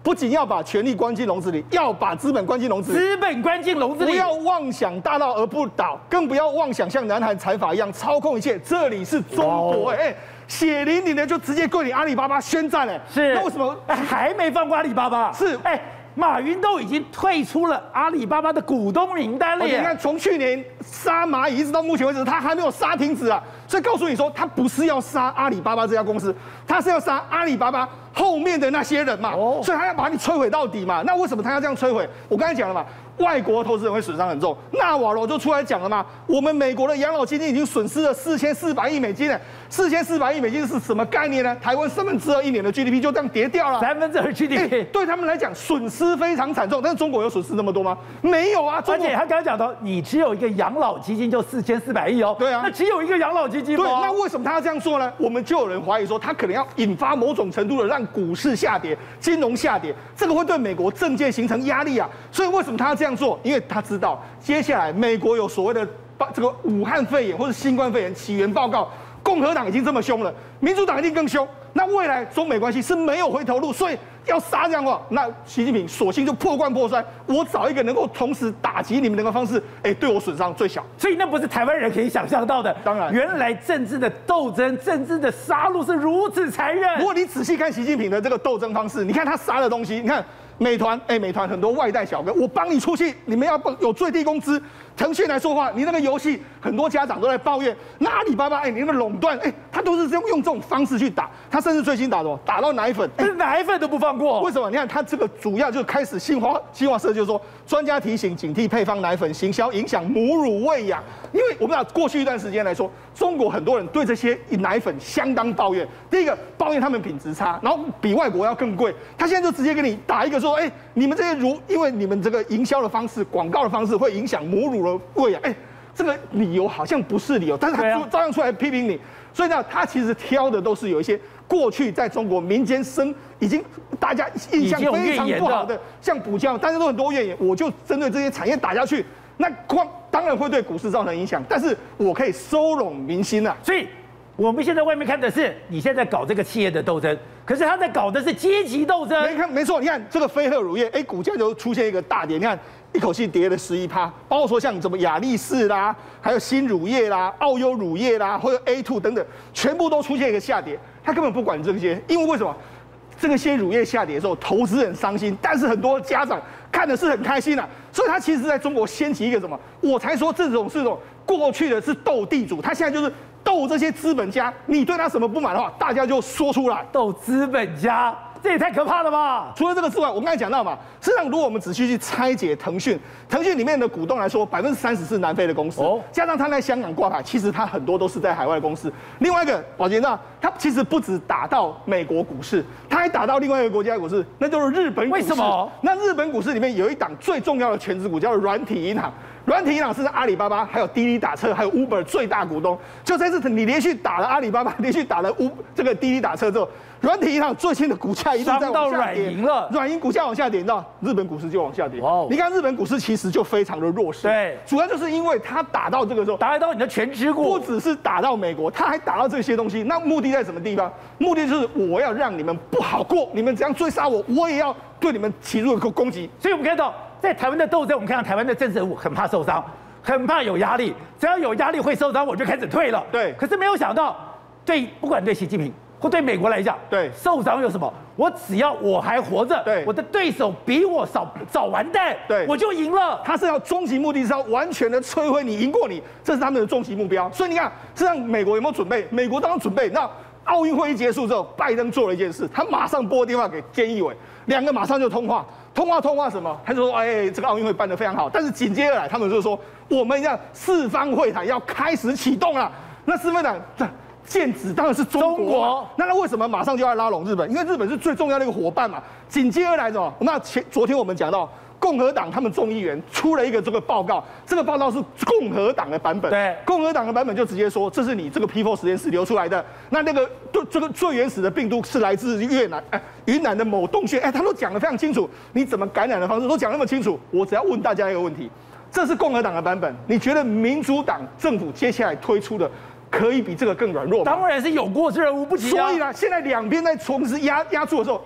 不仅要把权力关进笼子里，要把资本关进笼子里。 资本关进笼子里， 不要妄想大到而不倒，更不要妄想像南韩财阀一样操控一切。这里是中国，哎、欸，血淋淋的就直接对你阿里巴巴宣战了。 是， 那为什么还没放过阿里巴巴？ 是， 哎、欸。马云都已经退出了阿里巴巴的股东名单了耶！ 你看，从去年杀蚂蚁一直到目前为止，他还没有杀停止啊。所以告诉你说，他不是要杀阿里巴巴这家公司，他是要杀阿里巴巴后面的那些人嘛。哦，所以他要把你摧毁到底嘛。那为什么他要这样摧毁？我刚才讲了嘛，外国投资人会损伤很重。纳瓦罗就出来讲了嘛，我们美国的养老基金已经损失了四千四百亿美金了。四千四百亿美金是什么概念呢？台湾三分之二一年的 G D P 就这样跌掉了， 三分之二 G D P，、欸、 对他们来讲损失非常惨重。但是中国有损失那么多吗？没有啊。 而且他刚刚讲到，你只有一个养老基金就四千四百亿哦。 对啊， 那只有一个养老基金吗？ 对，那为什么他要这样做呢？我们就有人怀疑说，他可能要引发某种程度的让股市下跌、金融下跌，这个会对美国政界形成压力啊。所以为什么他要这样做？因为他知道接下来美国有所谓的这个武汉肺炎或者新冠肺炎起源报告。共和党已经这么凶了，民主党一定更凶。那未来中美关系是没有回头路，所以要杀这样的话，那习近平索性就破罐破摔，我找一个能够同时打击你们的方式，哎，对我损伤最小。 所以那不是台湾人可以想象到的。 当然， 原来政治的斗争、政治的杀戮是如此残忍。 不过你仔细看习近平的这个斗争方式，你看他杀的东西，你看。美团，哎，美团很多外带小哥，我帮你出气，你们要有最低工资。腾讯来说话，你那个游戏很多家长都在抱怨，那阿里巴巴，哎，你那个垄断，哎，他都是用用这种方式去打，他甚至最新打什么？打到奶粉， 哎，奶粉都不放过。 为什么？你看他这个主要就开始新华新华社就说，专家提醒警惕配方奶粉行销影响母乳喂养，因为我们讲过去一段时间来说，中国很多人对这些奶粉相当抱怨。第一个抱怨他们品质差，然后比外国要更贵。他现在就直接给你打一个说，哎，你们这些乳，因为你们这个营销的方式、广告的方式会影响母乳的喂养，哎，这个理由好像不是理由，但是他照样出来批评你。所以呢，他其实挑的都是有一些过去在中国民间生已经大家印象非常不好的，像补教，大家都很多怨言，我就针对这些产业打下去，那光当然会对股市造成影响，但是我可以收拢民心啊。 所以我们现在外面看的是你现在搞这个企业的斗争，可是他在搞的是阶级斗争。 没看没错，你看这个飞鹤乳业，哎，股价就出现一个大跌，你看。一口气跌了十一趴，包括说像什么雅力士啦，还有新乳业啦、澳优乳业啦，或者 A 二 等等，全部都出现一个下跌。他根本不管这些，因为为什么？这个些乳业下跌的时候，投资人伤心，但是很多家长看的是很开心啊。所以他其实在中国掀起一个什么？我才说这种是这种过去的是斗地主，他现在就是斗这些资本家。你对他什么不满的话，大家就说出来。 斗资本家。这也太可怕了吧！ 除了这个之外，我刚才讲到嘛，事实上，如果我们仔细去拆解腾讯，腾讯里面的股东来说，百分之三十是南非的公司，哦，加上它在香港挂牌，其实它很多都是在海外的公司。另外一个，宝杰知道，它其实不止打到美国股市，它还打到另外一个国家的股市，那就是日本股市。 为什么？ 那日本股市里面有一档最重要的全职股，叫做软体银行。软体银行是阿里巴巴、还有滴滴打车、还有 Uber 最大股东。就这次你连续打了阿里巴巴，连续打了 U 这个滴滴打车之后，软体银行最近的股价一直在往下跌。 软银了， 软银股价往下跌，你知道，日本股市就往下跌。哦，你看日本股市其实就非常的弱势。 对， 主要就是因为它打到这个时候， 打到你的全持股， 不只是打到美国，它还打到这些东西。那目的在什么地方？目的就是我要让你们不好过，你们怎样追杀我，我也要对你们起入攻击。 所以我们看到，在台湾的斗争，我们看到台湾的政治人物很怕受伤。很怕有压力，只要有压力会受伤，我就开始退了。 对， 可是没有想到，对不管对习近平或对美国来讲， 对受伤有什么？我只要我还活着， 对， 我的对手比我早早完蛋， 对， 我就赢了。 他是要终极目的是要完全的摧毁你，赢过你，这是他们的终极目标。所以你看，这让美国有没有准备？美国当然准备。那奥运会一结束之后，拜登做了一件事，他马上拨电话给菅义伟，两个马上就通话。通话通话什么？他就说：“哎，这个奥运会办得非常好。”但是紧接而来，他们就说：“我们要四方会谈要开始启动了。”那四方会谈这剑指当然是中国。中国那那为什么马上就要拉拢日本？因为日本是最重要的一个伙伴嘛。紧接而来什么？那前昨天我们讲到。共和党他们众议员出了一个这个报告，这个报告是共和党的版本。 对， 共和党的版本就直接说，这是你这个 P 四 实验室流出来的。那那个这个最原始的病毒是来自越南，哎，云南的某洞穴，哎，他都讲得非常清楚，你怎么感染的方式都讲那么清楚。我只要问大家一个问题，这是共和党的版本，你觉得民主党政府接下来推出的可以比这个更软弱吗？ 当然是有过之而无不及啊。 所以呢，现在两边在同时压压住的时候，哎。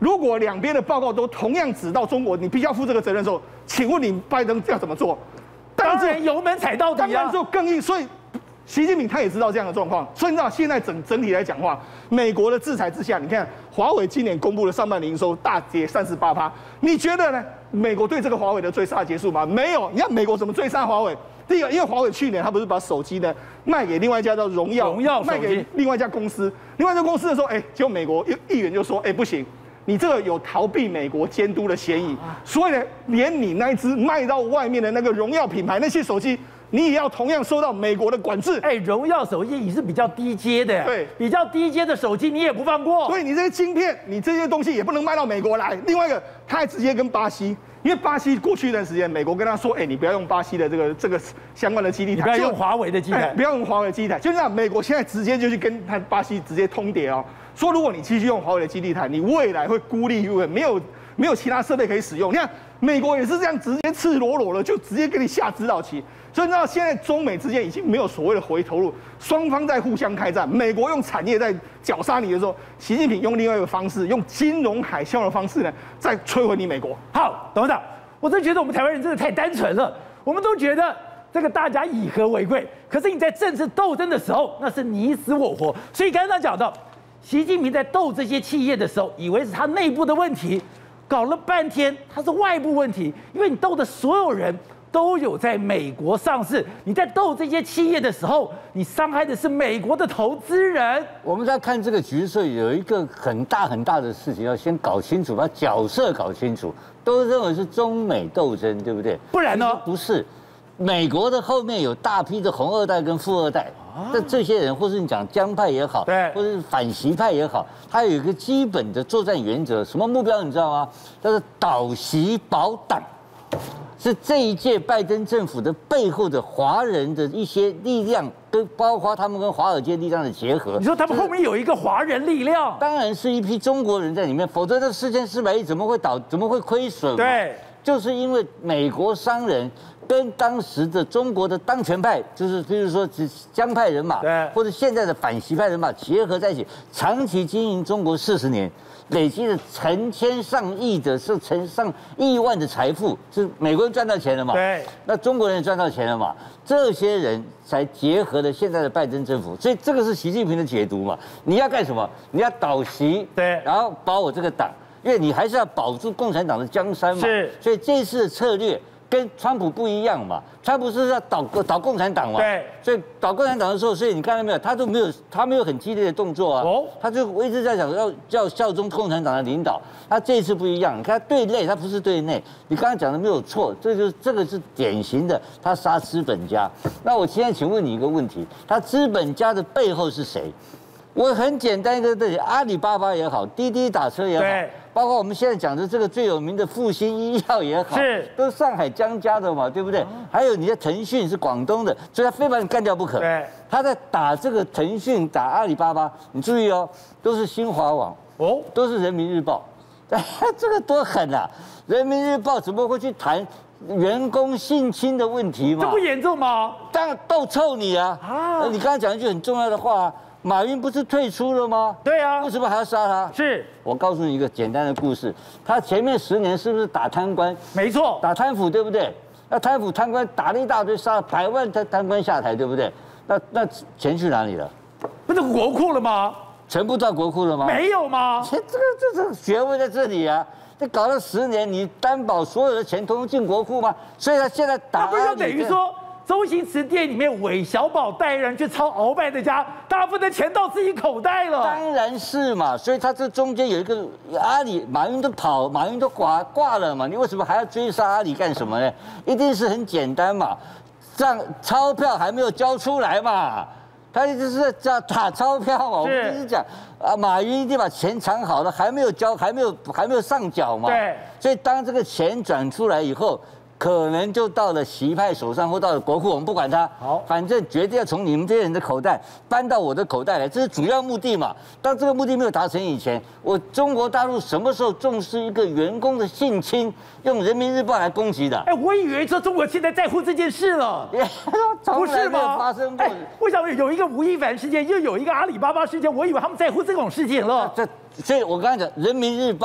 如果两边的报告都同样指到中国，你必须要负这个责任的时候，请问你拜登要怎么做？ 当然油门踩到底啊！ 当然就更硬，所以习近平他也知道这样的状况，所以你知道现在整整体来讲话，美国的制裁之下，你看华为今年公布的上半年营收大跌三十八趴，你觉得呢？美国对这个华为的追杀结束吗？没有，你看美国怎么追杀华为？第一个，因为华为去年他不是把手机呢卖给另外一家叫荣耀， 荣耀卖给另外一家公司，另外一家公司的时候，哎，结果美国议员就说，哎，不行。你这个有逃避美国监督的嫌疑，所以呢，连你那一只卖到外面的那个荣耀品牌那些手机，你也要同样受到美国的管制。 哎，荣耀手机也是比较低阶的， 对， 比较低阶的手机你也不放过。 所以你这些晶片，你这些东西也不能卖到美国来。另外一个，他还直接跟巴西，因为巴西过去一段时间，美国跟他说，哎，你不要用巴西的这个这个相关的基地台， 不要用华为的基地台， 不要用华为的基地台，就这样，美国现在直接就去跟他巴西直接通牒哦。说如果你继续用华为的基地台，你未来会孤立无援，没有没有其他设备可以使用。你看美国也是这样，直接赤裸裸的就直接给你下指导棋。所以你知道现在中美之间已经没有所谓的回头路，双方在互相开战。美国用产业在绞杀你的时候，习近平用另外一个方式，用金融海啸的方式呢，在摧毁你美国。 好，董事长，我真觉得我们台湾人真的太单纯了，我们都觉得这个大家以和为贵，可是你在政治斗争的时候，那是你死我活。所以刚刚讲到。习近平在斗这些企业的时候，以为是他内部的问题，搞了半天他是外部问题，因为你斗的所有人都有在美国上市，你在斗这些企业的时候，你伤害的是美国的投资人。 我们在看这个局势，有一个很大很大的事情要先搞清楚，把角色搞清楚。都认为是中美斗争，对不对？ 不然呢？ 不是。美国的后面有大批的红二代跟富二代，这这些人，或是你讲江派也好， 对， 或者是反习派也好，他有一个基本的作战原则，什么目标你知道吗？叫做倒习保党，是这一届拜登政府的背后的华人的一些力量，跟包括他们跟华尔街力量的结合。 你说他们后面有一个华人力量， 当然是一批中国人在里面，否则这四千四百亿怎么会倒，怎么会亏损？ 对， 就是因为美国商人。跟当时的中国的当权派，就是比如说江派人马， 对， 或者现在的反习派人马结合在一起，长期经营中国四十年，累积了成千上亿的，是成上亿万的财富，是美国人赚到钱了嘛？ 对， 那中国人也赚到钱了嘛？这些人才结合了现在的拜登政府，所以这个是习近平的解读嘛？你要干什么？你要倒习， 对， 然后保我这个党，因为你还是要保住共产党的江山嘛。 是， 所以这次的策略。跟川普不一样嘛，川普是要倒倒共产党嘛， 对， 所以倒共产党的时候，所以你看到没有，他都没有，他没有很激烈的动作啊，哦，他就我一直在讲要要效忠共产党的领导，他这一次不一样，你看他对内，他不是对内，你刚刚讲的没有错，这就是这个是典型的他杀资本家。那我现在请问你一个问题，他资本家的背后是谁？我很简单一个道理，阿里巴巴也好，滴滴打车也好。包括我们现在讲的这个最有名的复兴医药也好， 是都是上海江家的嘛，对不对？还有你的腾讯是广东的，所以他非把你干掉不可。 对， 他在打这个腾讯，打阿里巴巴，你注意哦，都是新华网哦，都是人民日报，这个多狠啊！人民日报怎么会去谈员工性侵的问题嘛？ 这不严重吗？ 当然斗臭你啊！啊，你刚才讲一句很重要的话啊。马云不是退出了吗？ 对啊， 为什么还要杀他？ 是我告诉你一个简单的故事，他前面十年是不是打贪官？ 没错， 打贪腐，对不对？那贪腐贪官打了一大堆，杀了百万贪贪官下台，对不对？那那钱去哪里了？ 不是国库了吗？ 全部到国库了吗？ 没有吗？ 这个这这学问在这里啊！这搞了十年，你担保所有的钱通通进国库吗？所以他现在打， 那不就等于说？周星驰店里面韦小宝带人去抄鳌拜的家，大部分的钱到自己口袋了。 当然是嘛，所以他这中间有一个阿里，马云都跑，马云都挂挂了嘛，你为什么还要追杀阿里干什么呢？一定是很简单嘛，账钞票还没有交出来嘛，他一直是在打钞票嘛。我们就是讲啊，马云一定把钱藏好了，还没有交，还没有还没有上缴嘛。 对， 所以当这个钱转出来以后。可能就到了习派手上，或到了国库，我们不管他，好，反正决定要从你们这些人的口袋搬到我的口袋来，这是主要目的嘛。当这个目的没有达成以前，我中国大陆什么时候重视一个员工的性侵，用人民日报来攻击的？ 哎，我以为说中国现在在乎这件事了， 不是吗？发生过。 为什么有一个吴亦凡事件，又有一个阿里巴巴事件？我以为他们在乎这种事情了。 这，所以我刚才讲，人民日报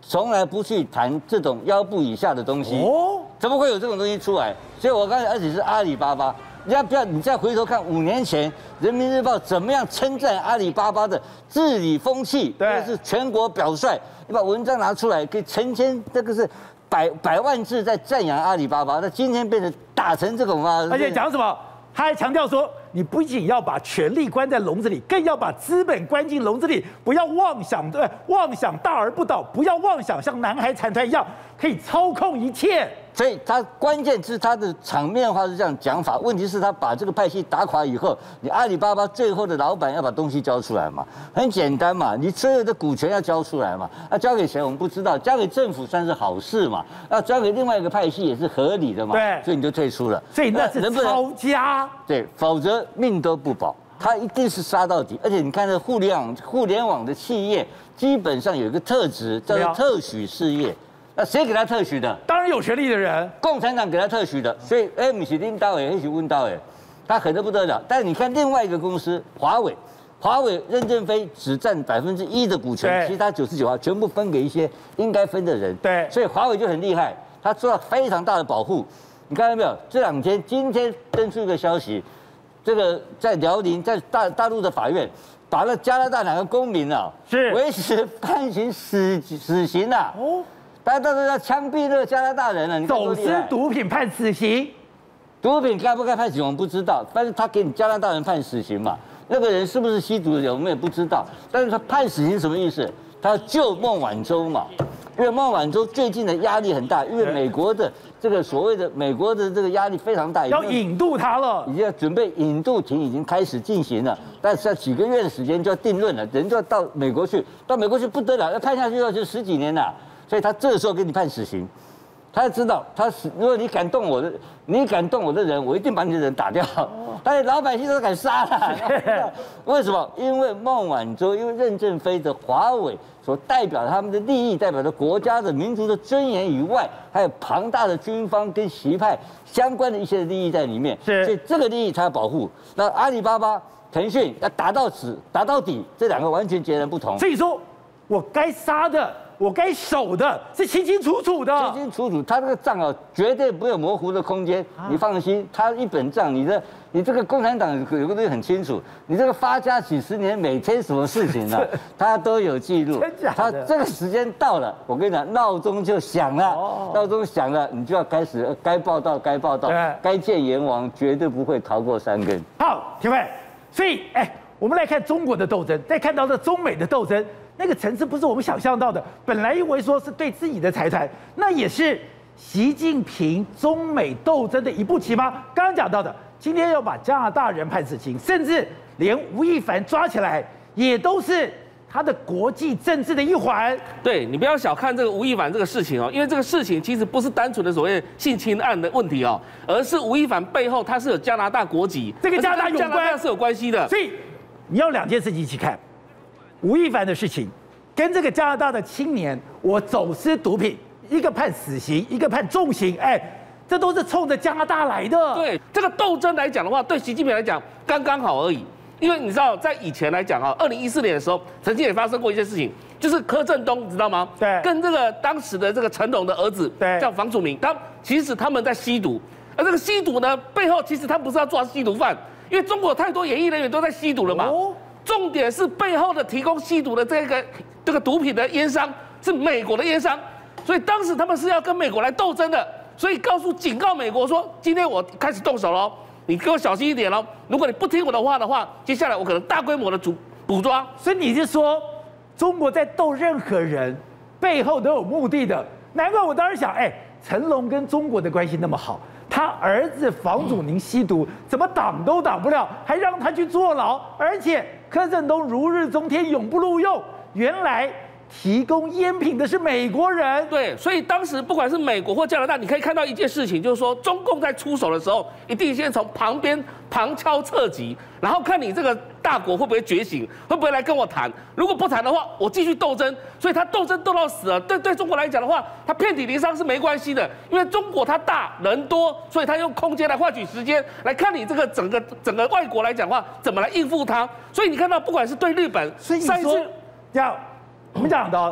从来不去谈这种腰部以下的东西。哦，怎么会有这种东西出来？所以我刚才，而且是阿里巴巴。你要不要？你再回头看五年前《人民日报》怎么样称赞阿里巴巴的治理风气， 对， 是全国表率。你把文章拿出来，给成千，这个是百百万字在赞扬阿里巴巴。那今天变成打成这种啊！ 而且讲什么？他还强调说，你不仅要把权力关在笼子里，更要把资本关进笼子里，不要妄想对妄想大而不倒，不要妄想像南海产团一样可以操控一切。 所以他关键是他的场面话是这样讲法，问题是他把这个派系打垮以后，你阿里巴巴最后的老板要把东西交出来嘛，很简单嘛，你所有的股权要交出来嘛，要交给谁我们不知道，交给政府算是好事嘛，要交给另外一个派系也是合理的嘛， 对， 所以你就退出了， 所以那是抄家， 对，否则命都不保。他一定是杀到底，而且你看这互联网互联网的企业基本上有一个特质叫做特许事业。那谁给他特许的？ 当然有权利的人， 共产党给他特许的，所以哎，不是领导诶，还是温导诶，他狠得不得了。但是你看另外一个公司华为，华为任正非只占百分之一的股权，其他九十九号全部分给一些应该分的人。 对， 所以华为就很厉害，他做到非常大的保护。你看到没有？这两天今天登出一个消息，这个在辽宁，在大大陆的法院。把那加拿大两个公民啊， 是维持判刑死死刑啊！哦。大家都要枪毙那个加拿大人了，你走私毒品判死刑， 毒品该不该判死刑我们不知道，但是他给你加拿大人判死刑嘛，那个人是不是吸毒的人我们也不知道，但是他判死刑什么意思？他要救孟晚舟嘛，因为孟晚舟最近的压力很大，因为美国的这个所谓的美国的这个压力非常大， 要引渡他了， 已经要准备引渡庭已经开始进行了，但是在几个月的时间就要定论了，人就要到美国去，到美国去不得了，要判下去要就十几年了。所以他这个时候给你判死刑，他知道他死，如果你敢动我的，你敢动我的人，我一定把你的人打掉。但是老百姓都敢杀了，为什么？因为孟晚舟，因为任正非的华为所代表他们的利益，代表着国家的民族的尊严以外，还有庞大的军方跟习派相关的一些利益在里面。 是， 所以这个利益他要保护。那阿里巴巴、腾讯要打到死、打到底，这两个完全截然不同。 所以说我该杀的。我该守的是清清楚楚的， 清清楚楚，他这个账啊，绝对不会有模糊的空间。你放心，他一本账，你的你这个共产党有个东西很清楚，你这个发家几十年，每天什么事情呢、啊，他都有记录。他这个时间到了，我跟你讲，闹钟就响了，哦、闹钟响了，你就要开始该报道该报道，该见阎王，绝对不会逃过三根。 好，廷伟，所以哎，我们来看中国的斗争，再看到这中美的斗争。那个层次不是我们想象到的，本来以为说是对自己的财团，那也是习近平中美斗争的一步棋吗？刚刚讲到的，今天要把加拿大人判死刑，甚至连吴亦凡抓起来，也都是他的国际政治的一环。 对，你不要小看这个吴亦凡这个事情哦，因为这个事情其实不是单纯的所谓性侵案的问题哦，而是吴亦凡背后他是有加拿大国籍， 这个加拿大有关， 加拿大是有关系的， 所以你要两件事情一起看。吴亦凡的事情，跟这个加拿大的青年，我走私毒品，一个判死刑，一个判重刑，哎，这都是冲着加拿大来的。 对这个斗争来讲的话，对习近平来讲刚刚好而已。因为你知道，在以前来讲啊，二零一四年的时候，曾经也发生过一件事情，就是柯震东，你知道吗？ 对， 跟这个当时的这个成龙的儿子， 对， 叫房祖名，他其实他们在吸毒，而这个吸毒呢，背后其实他不是要抓吸毒犯，因为中国有太多演艺人员都在吸毒了嘛。哦。重点是背后的提供吸毒的这个这个毒品的烟商是美国的烟商，所以当时他们是要跟美国来斗争的，所以告诉警告美国说，今天我开始动手了，你给我小心一点喽，如果你不听我的话的话，接下来我可能大规模的捕捕抓。 所以你是说，中国在斗任何人背后都有目的的？难怪我当时想，哎，成龙跟中国的关系那么好。他儿子房祖名吸毒，怎么挡都挡不了，还让他去坐牢，而且柯震东如日中天，永不录用。原来提供烟品的是美国人。 对，所以当时不管是美国或加拿大，你可以看到一件事情，就是说中共在出手的时候，一定先从旁边旁敲侧击，然后看你这个大国会不会觉醒，会不会来跟我谈。如果不谈的话，我继续斗争。所以他斗争斗到死了。对对中国来讲的话，他遍体鳞伤是没关系的，因为中国它大人多，所以他用空间来换取时间，来看你这个整个整个外国来讲的话，怎么来应付它。所以你看到，不管是对日本， 所以你说要我们讲到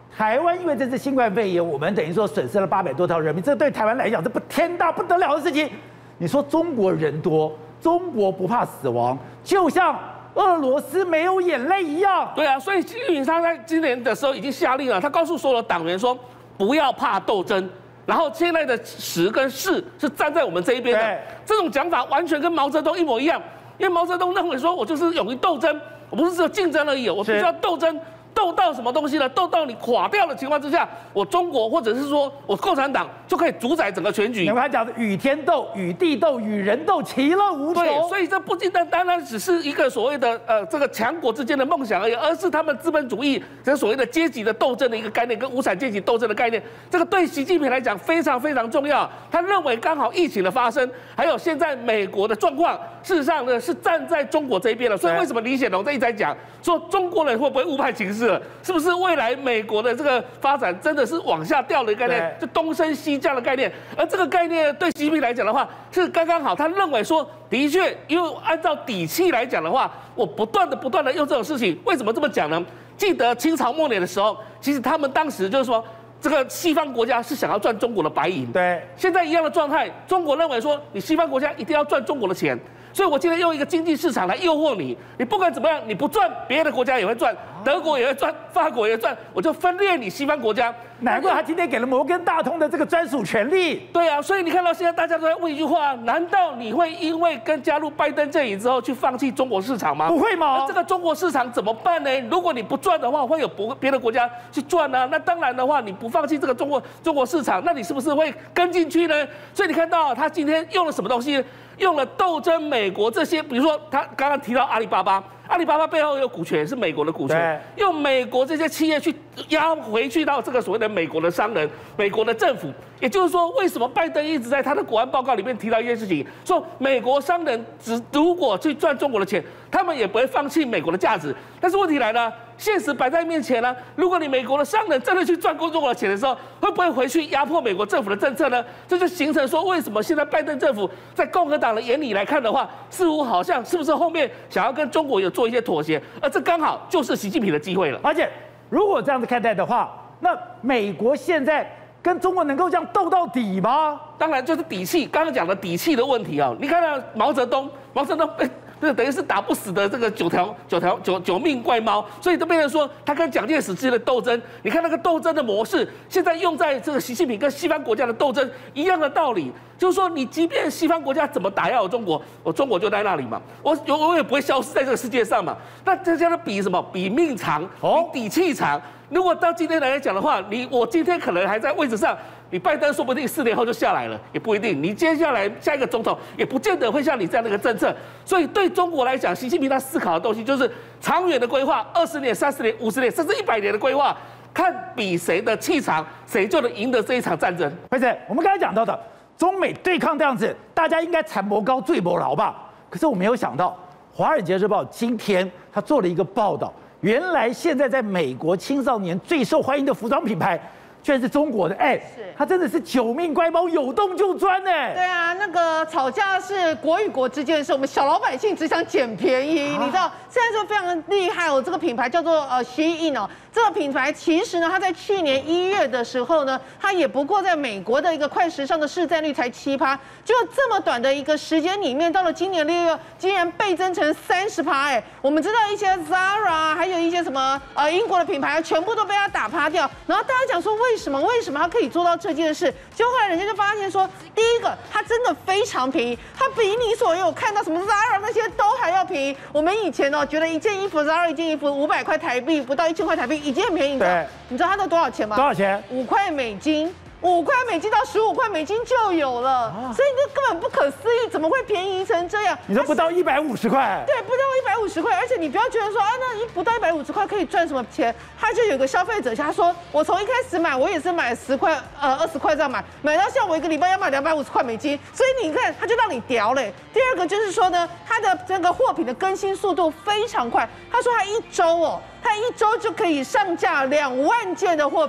台湾因为这次新冠肺炎，我们等于说损失了八百多条人命，这对台湾来讲，这不天大不得了的事情。你说中国人多，中国不怕死亡，就像俄罗斯没有眼泪一样。 对啊，所以习近平他在今年的时候已经下令了，他告诉所有的党员说，不要怕斗争。然后现在的时跟势是站在我们这一边的，这种讲法完全跟毛泽东一模一样。因为毛泽东认为说，我就是勇于斗争，我不是只有竞争而已，我必须要斗争。斗到什么东西呢？斗到你垮掉的情况之下，我中国或者是说我共产党就可以主宰整个全局。 你们还讲的与天斗、与地斗、与人斗，其乐无穷。 对，所以这不仅单单单只是一个所谓的呃这个强国之间的梦想而已，而是他们资本主义这所谓的阶级的斗争的一个概念，跟无产阶级斗争的概念。这个对习近平来讲非常非常重要。他认为刚好疫情的发生，还有现在美国的状况，事实上呢是站在中国这一边了。所以为什么李显龙在一直在讲说中国人会不会误判情势？是不是未来美国的这个发展真的是往下掉的概念，就东升西降的概念？而这个概念对习近平来讲的话，是刚刚好。他认为说，的确，因为按照底气来讲的话，我不断的不断的用这种事情，为什么这么讲呢？记得清朝末年的时候，其实他们当时就是说，这个西方国家是想要赚中国的白银。 对， 现在一样的状态，中国认为说，你西方国家一定要赚中国的钱。所以我今天用一个经济市场来诱惑你，你不管怎么样，你不赚，别的国家也会赚，德国也会赚，法国也会赚，我就分裂你西方国家。 难怪他今天给了摩根大通的这个专属权利。 对啊，所以你看到现在大家都在问一句话：难道你会因为跟加入拜登阵营之后去放弃中国市场吗？ 不会吗？ 那这个中国市场怎么办呢？如果你不赚的话，会有别别的国家去赚啊。那当然的话，你不放弃这个中国中国市场，那你是不是会跟进去呢？所以你看到他今天用了什么东西？用了斗争美国这些，比如说他刚刚提到阿里巴巴，阿里巴巴背后有股权是美国的股权，用美国这些企业去压回去到这个所谓的美国的商人、美国的政府。也就是说，为什么拜登一直在他的国安报告里面提到一件事情，说美国商人只如果去赚中国的钱，他们也不会放弃美国的价值。但是问题来了，现实摆在面前呢，如果你美国的商人真的去赚中国的钱的时候，会不会回去压迫美国政府的政策呢？这就形成说，为什么现在拜登政府在共和党的眼里来看的话，似乎好像是不是后面想要跟中国有做一些妥协，而这刚好就是习近平的机会了。 而且如果这样子看待的话，那美国现在跟中国能够这样斗到底吗？ 当然就是底气，刚刚讲的底气的问题啊。你看到毛泽东，毛泽东被这等于是打不死的这个九条九条九九命怪猫，所以都变成说他跟蒋介石之间的斗争。你看那个斗争的模式，现在用在这个习近平跟西方国家的斗争一样的道理，就是说你即便西方国家怎么打压我中国，我中国就在那里嘛，我我也不会消失在这个世界上嘛。那这叫做比什么？比命长，比底气长。如果到今天来讲的话，你我今天可能还在位置上，你拜登说不定四年后就下来了，也不一定。你接下来下一个总统也不见得会像你这样的一个政策。所以对中国来讲，习近平他思考的东西就是长远的规划，二十年、三十年、五十年，甚至一百年的规划，看比谁的气场，谁就能赢得这一场战争。 辉子，我们刚才讲到的中美对抗这样子，大家应该残谋高罪谋牢吧？可是我没有想到，《华尔街日报》今天他做了一个报道。原来现在在美国青少年最受欢迎的服装品牌，居然是中国的，哎，是，它真的是九命乖猫，有洞就钻哎。 对啊，那个吵架是国与国之间的事，我们小老百姓只想捡便宜，你知道，现在就非常厉害哦。这个品牌叫做呃 Shein 哦，这个品牌其实呢，它在去年一月的时候呢，它也不过在美国的一个快时尚的市占率才七趴，就这么短的一个时间里面，到了今年六月，竟然倍增成三十趴哎。我们知道一些 Zara 还有一些什么呃英国的品牌，全部都被它打趴掉，然后大家讲说为什么为什么它可以做到这件事？结果后来人家就发现说，第一个它真的非常便宜，它比你所有看到什么 Zara 那些都还要便宜。我们以前哦觉得一件衣服 Zara 一件衣服五百块台币，不到一千块台币，已经很便宜了。你知道它都多少钱吗？ 多少钱？ 五块美金。五块美金到十五块美金就有了，啊、所以这根本不可思议，怎么会便宜成这样？ 你说不到一百五十块？ 对，不到一百五十块，而且你不要觉得说啊，那不到一百五十块可以赚什么钱？他就有个消费者，他说我从一开始买，我也是买十块、呃二十块这样买，买到像我一个礼拜要买两百五十块美金，所以你看他就让你屌嘞。第二个就是说呢，它的这个货品的更新速度非常快，他说他一周哦。它一周就可以上架两万件的货品，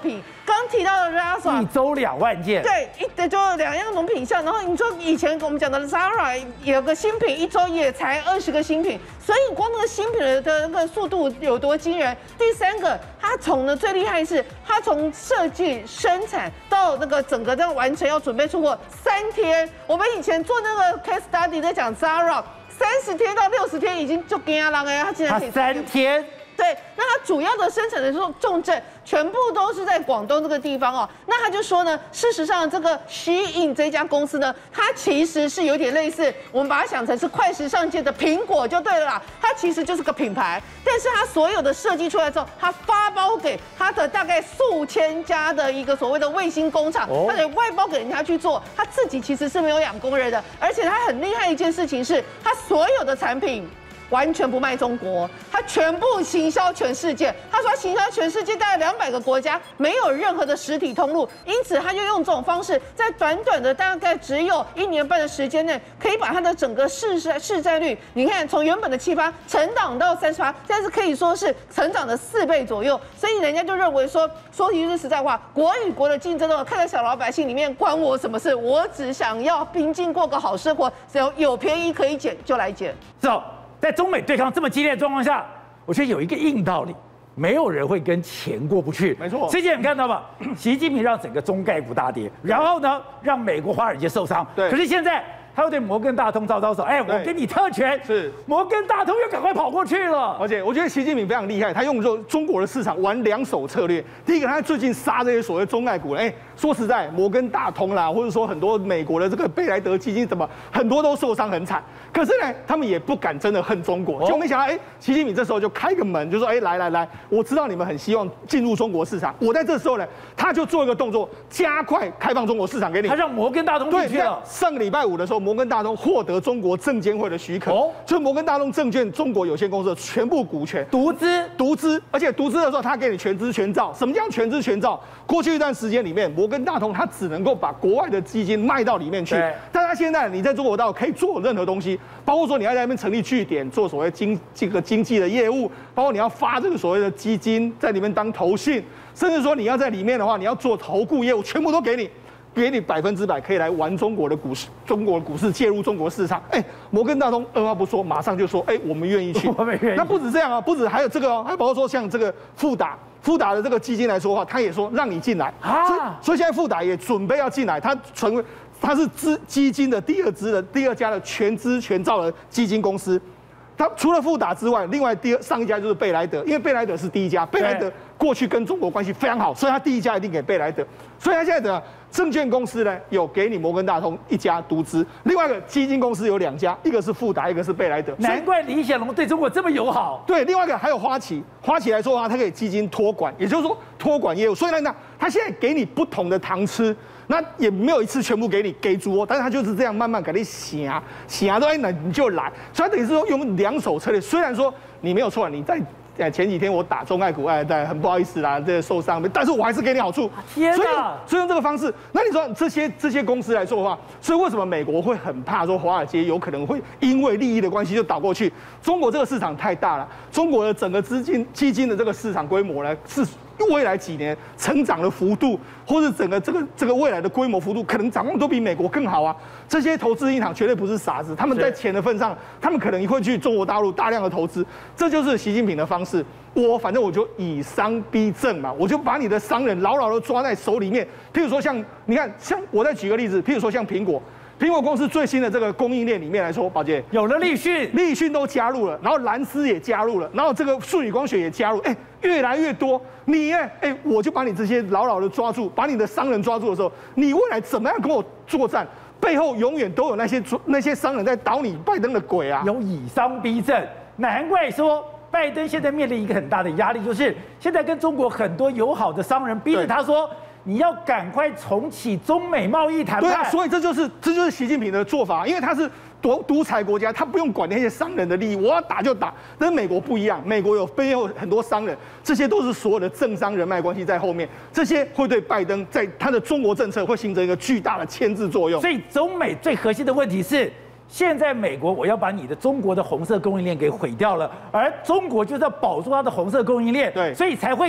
刚提到的 Zara， 一周两万件， 对，一就两样农品项。然后你说以前我们讲的 Zara 有个新品，一周也才二十个新品，所以光那个新品的那个速度有多惊人。第三个，它从呢最厉害是它从设计、生产到那个整个这样完成要准备出货三天。我们以前做那个 case study 在讲 Zara， 三十天到六十天已经就惊人哎，它竟然它三天。 对，那它主要的生产的重镇全部都是在广东这个地方哦。那他就说呢，事实上这个 Shein 这家公司呢，它其实是有点类似，我们把它想成是快时尚界的苹果就对了啦。它其实就是个品牌，但是它所有的设计出来之后，它发包给它的大概数千家的一个所谓的卫星工厂，它得外包给人家去做，它自己其实是没有养工人的，而且它很厉害一件事情是，它所有的产品完全不卖中国，他全部行销全世界。他说他行销全世界大概两百个国家，没有任何的实体通路，因此他就用这种方式，在短短的大概只有一年半的时间内，可以把他的整个市市市占率，你看从原本的七趴成长到三十趴，现在是可以说是成长的四倍左右。所以人家就认为说，说句实在话，国与国的竞争哦，看在小老百姓里面关我什么事？我只想要平静过个好生活，只要有便宜可以捡就来捡。 走。在中美对抗这么激烈的状况下，我觉得有一个硬道理，没有人会跟钱过不去。 没错， 之前你看到吗？习近平让整个中概股大跌，然后呢，让美国华尔街受伤。 对， 可是现在他又对摩根大通招招手，哎，我给你特权。是，摩根大通又赶快跑过去了。 而且我觉得习近平非常厉害，他用中中国的市场玩两手策略。第一个，他最近杀这些所谓中概股，哎，说实在，摩根大通啦，或者说很多美国的这个贝莱德基金，怎么很多都受伤很惨。可是呢，他们也不敢真的恨中国，就没想到，哎，习近平这时候就开个门，就说，哎，来来来，我知道你们很希望进入中国市场，我在这时候呢，他就做一个动作，加快开放中国市场给你。 他让摩根大通进去了。 上个礼拜五的时候，摩根大通获得中国证监会的许可，哦，就是摩根大通证券中国有限公司的全部股权， 独资， 独资，而且独资的时候，他给你全资全照。什么叫全资全照？过去一段时间里面，摩根大通它只能够把国外的基金卖到里面去，但他现在你在中国大陆可以做任何东西。包括说你要在那边成立据点，做所谓经这个经济的业务，包括你要发这个所谓的基金在里面当投信，甚至说你要在里面的话，你要做投顾业务，全部都给你，给你百分之百可以来玩中国的股市，中国的股市介入中国市场。哎，摩根大通二话不说，马上就说，哎，我们愿意去。 我们愿意。 那不止这样啊，不止还有这个哦，还包括说像这个富达。富达的这个基金来说的话，他也说让你进来啊，所以所以现在富达也准备要进来，他成为他是资基金的第二支的第二家的全资全照的基金公司。他除了富达之外，另外第二上一家就是贝莱德，因为贝莱德是第一家，贝莱德过去跟中国关系非常好，所以他第一家一定给贝莱德。所以他现在的证券公司呢，有给你摩根大通一家独资，另外一个基金公司有两家，一个是富达，一个是贝莱德。 难怪李显龙对中国这么友好。 对，另外一个还有花旗，花旗来说的话，它可以基金托管，也就是说托管业务。所以呢，他现在给你不同的糖吃。那也没有一次全部给你给足哦，但是他就是这样慢慢给你想想，都哎，那你就来，所以他等于是说用两手策略。虽然说你没有错，你在呃前几天我打中概股，哎，对，很不好意思啦，这受伤，但是我还是给你好处。 天所以所以用这个方式，那你说这些这些公司来说的话，所以为什么美国会很怕说华尔街有可能会因为利益的关系就倒过去？中国这个市场太大了，中国的整个资金基金的这个市场规模呢是。未来几年成长的幅度，或者整个这个这个未来的规模幅度，可能展望都比美国更好啊！这些投资银行绝对不是傻子，他们在钱的份上，他们可能会去中国大陆大量的投资，这就是习近平的方式。我反正我就以商逼政嘛，我就把你的商人牢牢的抓在手里面。譬如说像你看，像我再举个例子，譬如说像苹果。苹果公司最新的这个供应链里面来说，宝姐有了立讯， 立讯都加入了，然后蓝思也加入了，然后这个舜宇光学也加入，哎，越来越多。你哎哎，我就把你这些牢牢的抓住，把你的商人抓住的时候，你未来怎么样跟我作战？背后永远都有那些那些商人在捣你拜登的鬼啊！ 有以商逼政，难怪说拜登现在面临一个很大的压力，就是现在跟中国很多友好的商人逼着他说。你要赶快重启中美贸易谈判。 对啊，所以这就是这就是习近平的做法，因为他是独独裁国家，他不用管那些商人的利益，我要打就打。但是美国不一样，美国有背后很多商人，这些都是所有的政商人脉关系在后面，这些会对拜登在他的中国政策会形成一个巨大的牵制作用。 所以中美最核心的问题是。现在美国我要把你的中国的红色供应链给毁掉了，而中国就是要保住它的红色供应链， 对， 所以才会有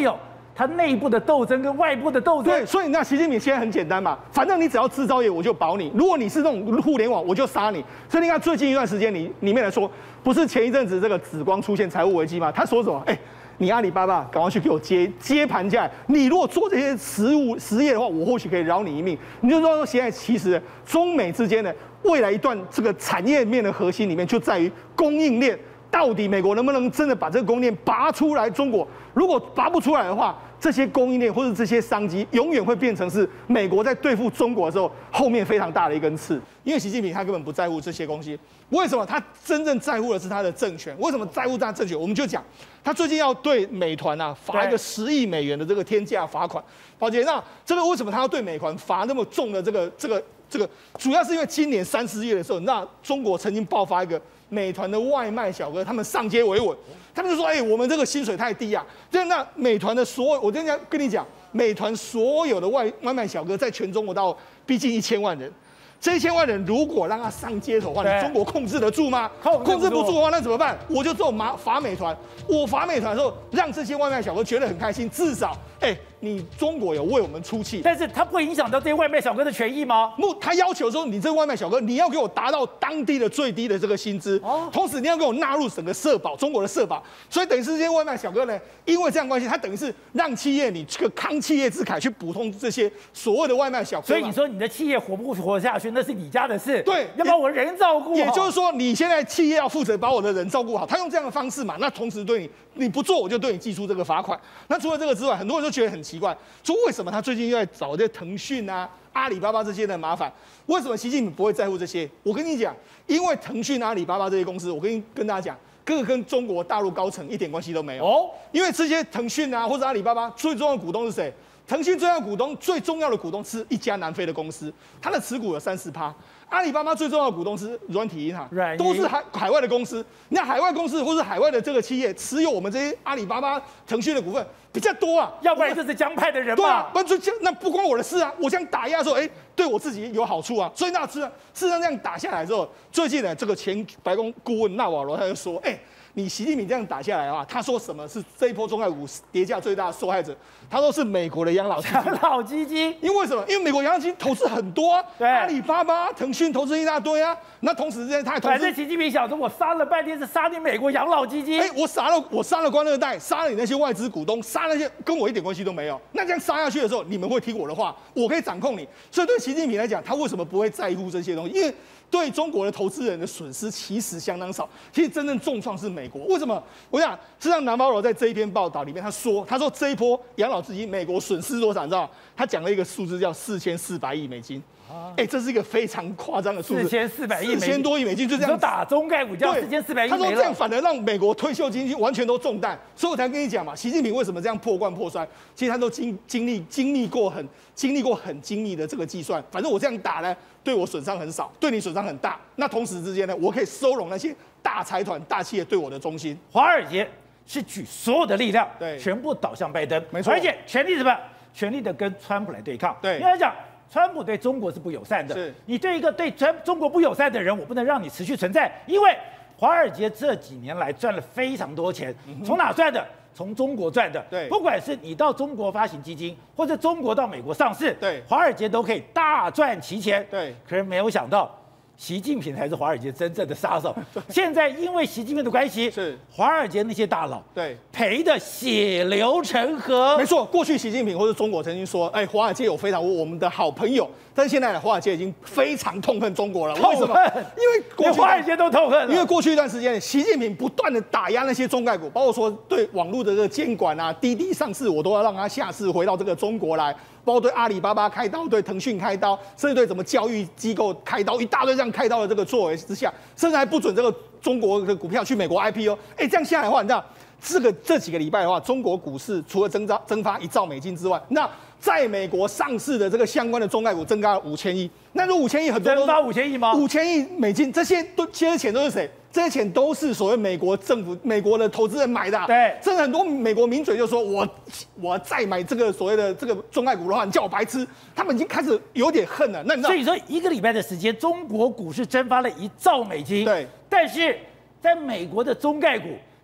它内部的斗争跟外部的斗争。 对，所以那习近平现在很简单嘛，反正你只要制造业我就保你，如果你是那种互联网我就杀你。所以你看最近一段时间里里面来说，不是前一阵子这个紫光出现财务危机吗？他说什么？哎、欸。你阿里巴巴赶快去给我接接盘下来！你如果做这些实物实业的话，我或许可以饶你一命。你就说现在其实中美之间的未来一段这个产业面的核心里面，就在于供应链，到底美国能不能真的把这个供应链拔出来？中国如果拔不出来的话，这些供应链或者这些商机，永远会变成是美国在对付中国的时候后面非常大的一根刺。因为习近平他根本不在乎这些东西，为什么？他真正在乎的是他的政权。为什么在乎他的政权？我们就讲，他最近要对美团啊罚一个十亿美元的这个天价罚款。宝杰，那这个为什么他要对美团罚那么重的这个这个这个？主要是因为今年三四月的时候，那中国曾经爆发一个美团的外卖小哥，他们上街维稳，他们就说：“哎、欸，我们这个薪水太低啊！”这那美团的所有，我今天跟你讲，美团所有的外外卖小哥在全中国到逼近一千万人。这一千万人如果让他上街头的话，你中国控制得住吗？控制不住的话，那怎么办？我就做罚罚美团。我罚美团的时候，让这些外卖小哥觉得很开心，至少，哎、欸，你中国有为我们出气。 但是它不会影响到这些外卖小哥的权益吗？ 不，他要求说，你这个外卖小哥，你要给我达到当地的最低的这个薪资，哦，同时你要给我纳入整个社保，中国的社保。所以等于是这些外卖小哥呢，因为这样关系，他等于是让企业你这个康企业之凯去补充这些所谓的外卖小哥。 所以你说你的企业活不活下去？那是你家的事， 对， 要把我人照顾好。 也就是说，你现在企业要负责把我的人照顾好，他用这样的方式嘛，那同时对你，你不做我就对你寄出这个罚款。那除了这个之外，很多人都觉得很奇怪，说为什么他最近又在找这腾讯啊、阿里巴巴这些的麻烦？为什么习近平不会在乎这些？我跟你讲，因为腾讯、阿里巴巴这些公司，我跟跟大家讲，这个跟中国大陆高层一点关系都没有哦。因为这些腾讯啊或者阿里巴巴最重要的股东是谁？腾讯最重要的股东，最重要的股东是一家南非的公司，它的持股有三十趴。阿里巴巴最重要的股东是软体银行，都是海海外的公司。那海外公司或是海外的这个企业持有我们这些阿里巴巴、腾讯的股份比较多啊， 要不然就是江派的人嘛。 对啊，不然就那不关我的事啊。我这样打压的时候，哎、欸，对我自己有好处啊。所以那事事实上这样打下来之后，最近呢，这个前白宫顾问纳瓦罗他就说，哎、欸。你习近平这样打下来的话，他说什么是这一波中概股跌价最大的受害者？他说是美国的养老基金。 养老基金， 因为什么？因为美国养老基金投资很多啊，对，阿里巴巴、腾讯投资一大堆啊。那同时之间，他还投资。 反正习近平想说，我杀了半天是杀你美国养老基金。 哎、欸，我杀了我杀了官二代，杀了你那些外资股东，杀那些跟我一点关系都没有。那这样杀下去的时候，你们会听我的话，我可以掌控你。所以对习近平来讲，他为什么不会在乎这些东西？因为对中国的投资人的损失其实相当少。其实真正重创是美国。为什么？我想，实际上南保罗在这一篇报道里面，他说，他说这一波养老基金，美国损失多少？你知道？他讲了一个数字，叫四千四百亿美金。哎、欸，这是一个非常夸张的数字， 四千四百亿， 四千多亿美金，就这样。 打中概股价四千四百亿， 他说这样反而让美国退休基金完全都中弹，所以我才跟你讲嘛，习近平为什么这样破罐破摔？其实他都经经历经历过很经历过很精密的这个计算。反正我这样打呢，对我损伤很少，对你损伤很大。那同时之间呢，我可以收拢那些大财团、大企业对我的忠心。 华尔街是举所有的力量， 对， 全部倒向拜登， 没错， 而且全力什么？全力的跟川普来对抗。 对， 你要讲。川普对中国是不友善的， 是你对一个对川中国不友善的人，我不能让你持续存在，因为华尔街这几年来赚了非常多钱，从哪赚的？从中国赚的。 对， 不管是你到中国发行基金，或者中国到美国上市， 对， 华尔街都可以大赚其钱。 对， 可是没有想到。习近平才是华尔街真正的杀手。现在因为习近平的关系， 是华尔街那些大佬对赔的血流成河。 没错，过去习近平或者中国曾经说，哎，华尔街有非常多我们的好朋友，但是现在呢，华尔街已经非常痛恨中国了。为什么？因为过去华尔街都痛恨了。 因为过去一段时间，习近平不断的打压那些中概股，包括说对网络的这个监管啊，滴滴上市我都要让它下市回到这个中国来。包括对阿里巴巴开刀，对腾讯开刀，甚至对什么教育机构开刀，一大堆这样开刀的这个作为之下，甚至还不准这个中国的股票去美国 I P O。哎，这样下来的话，你知道这个这几个礼拜的话，中国股市除了增加增发一兆美金之外，那在美国上市的这个相关的中概股增加了五千亿。那这五千亿很多都增发五千亿吗？ 五千亿美金，这些都这些钱都是谁？这些钱都是所谓美国政府、美国的投资人买的、啊。 对， 甚至很多美国名嘴就说：“我我再买这个所谓的这个中概股的话，你叫我白痴。”他们已经开始有点恨了。那你知道？ 所以说，一个礼拜的时间，中国股市蒸发了一兆美金。 对， 但是在美国的中概股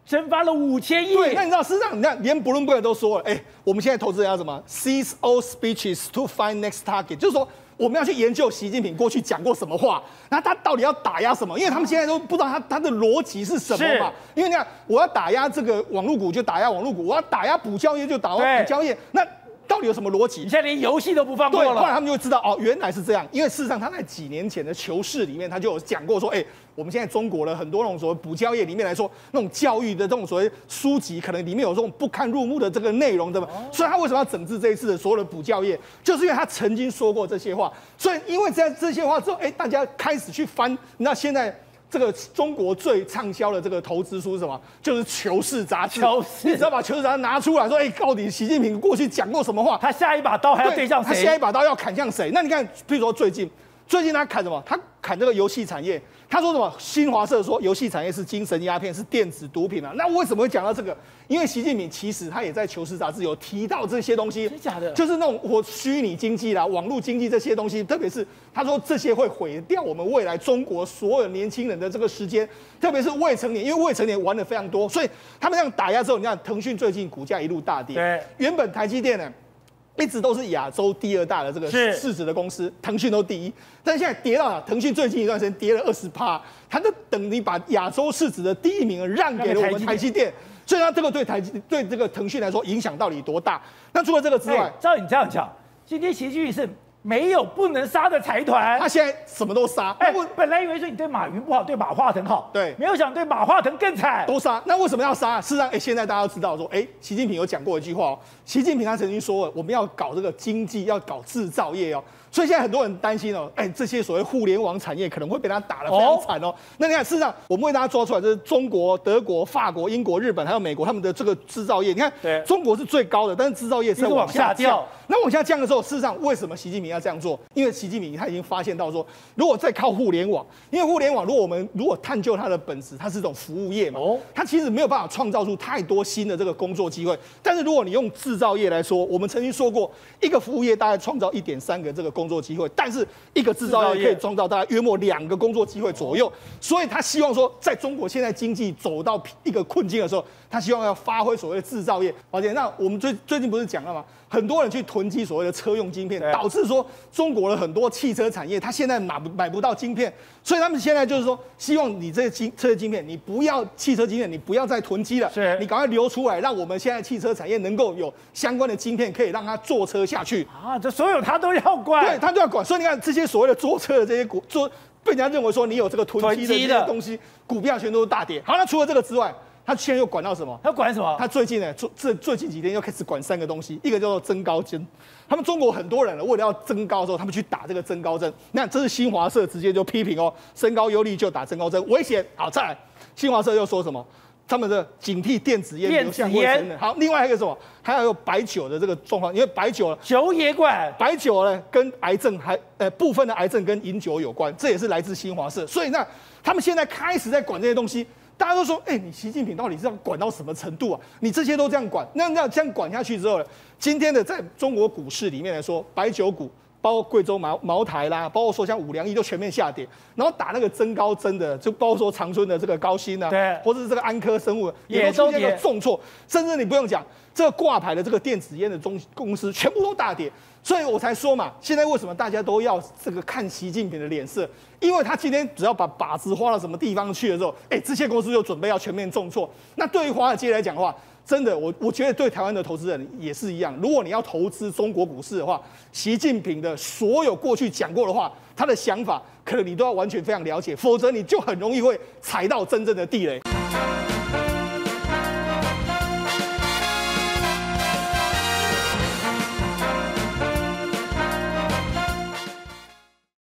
蒸发了五千亿。 对，那你知道，事实上，你看，连 Bloomberg 都说了，哎，我们现在投资人要什么 ？Seize all speeches to find next target， 就是说我们要去研究习近平过去讲过什么话，那他到底要打压什么？因为他们现在都不知道他他的逻辑是什么嘛。因为你看，我要打压这个网络股就打压网络股，我要打压补教业就打压补教业，那。到底有什么逻辑？ 你现在连游戏都不放过了。 对，后来他们就会知道哦，原来是这样。因为事实上，他在几年前的求是里面，他就有讲过说，哎，我们现在中国的很多那种所谓补教业里面来说，那种教育的这种所谓书籍，可能里面有这种不堪入目的这个内容，对吧？所以他为什么要整治这一次的所有的补教业？就是因为他曾经说过这些话。所以因为这这些话之后，哎，大家开始去翻，那现在。这个中国最畅销的这个投资书是什么？就是《求是》杂志。 求是， 你只要把《求是》杂志拿出来说，哎，到底习近平过去讲过什么话？ 他下一把刀还要对向谁？ 他下一把刀要砍向谁？那你看，比如说最近，最近他砍什么？他砍这个游戏产业。他说什么？新华社说游戏产业是精神鸦片，是电子毒品啊。那为什么会讲到这个？因为习近平其实他也在《求是》杂志有提到这些东西， 真假的？ 就是那种我虚拟经济啦、网络经济这些东西，特别是他说这些会毁掉我们未来中国所有年轻人的这个时间，特别是未成年，因为未成年玩的非常多，所以他们这样打压之后，你看腾讯最近股价一路大跌， 对， 原本台积电呢。一直都是亚洲第二大的这个市值的公司，腾讯都第一，但是现在跌到了，腾讯最近一段时间跌了二十趴，它就等于把亚洲市值的第一名让给了我们台积电，所以它这个对台积对这个腾讯来说影响到底多大？那除了这个之外， 照你这样讲，今天习近平是没有不能杀的财团， 他现在什么都杀。 哎，我本来以为说你对马云不好，对马化腾好， 对， 没有想对马化腾更惨， 都杀。那为什么要杀？事实上，哎，现在大家都知道说，哎，习近平有讲过一句话哦，习近平他曾经说，我们要搞这个经济，要搞制造业哦。所以现在很多人担心哦，哎，这些所谓互联网产业可能会被他打得非常惨哦。那你看，事实上我们为大家抓出来，这是中国、德国、法国、英国、日本还有美国他们的这个制造业。你看，中国是最高的，但是制造业是往下降。那往下降的时候，事实上为什么习近平要这样做？因为习近平他已经发现到说，如果再靠互联网，因为互联网如果我们如果探究它的本质，它是一种服务业嘛，哦，它其实没有办法创造出太多新的这个工作机会。但是如果你用制造业来说，我们曾经说过，一个服务业大概创造一点三个这个工作机会，但是一个制造业可以创造大概约莫两个工作机会左右。所以他希望说，在中国现在经济走到一个困境的时候，他希望要发挥所谓的制造业。而且，那我们最最近不是讲了吗？很多人去囤积所谓的车用晶片，导致说中国的很多汽车产业，它现在买不买不到晶片，所以他们现在就是说，希望你这些晶车晶片，你不要汽车晶片，你不要再囤积了， 是， 你赶快流出来，让我们现在汽车产业能够有相关的晶片，可以让它坐车下去啊，这所有他都要管， 对，他都要管。所以你看这些所谓的坐车的这些股，做被人家认为说你有这个囤积的这些东西，股票全都是大跌。好，那除了这个之外，他现在又管到什么？ 他管什么？ 他最近呢，这最近几天又开始管三个东西，一个叫做增高针。他们中国很多人呢，为了要增高的时候，他们去打这个增高针。那这是新华社直接就批评哦，身高优丽就打增高针，危险。好，再来，新华社又说什么？他们的警惕电子烟流向未成年。好，另外一个什么？还有白酒的这个状况，因为白酒酒也管， 白酒呢跟癌症还呃部分的癌症跟饮酒有关，这也是来自新华社。所以那他们现在开始在管这些东西。大家都说，哎、欸，你习近平到底是要管到什么程度啊？你这些都这样管，那那这样管下去之后呢？今天的在中国股市里面来说，白酒股，包括贵州茅茅台啦，包括说像五粮液都全面下跌，然后打那个增高针的，就包括说长春的这个高新啊， 对， 或者是这个安科生物也都出现了重挫，甚至你不用讲，这个挂牌的这个电子烟的中公司全部都大跌。所以我才说嘛，现在为什么大家都要这个看习近平的脸色？因为他今天只要把靶子花到什么地方去的时候，哎，这些公司就准备要全面重挫。那对于华尔街来讲的话，真的，我我觉得对台湾的投资人也是一样。如果你要投资中国股市的话，习近平的所有过去讲过的话，他的想法可能你都要完全非常了解，否则你就很容易会踩到真正的地雷。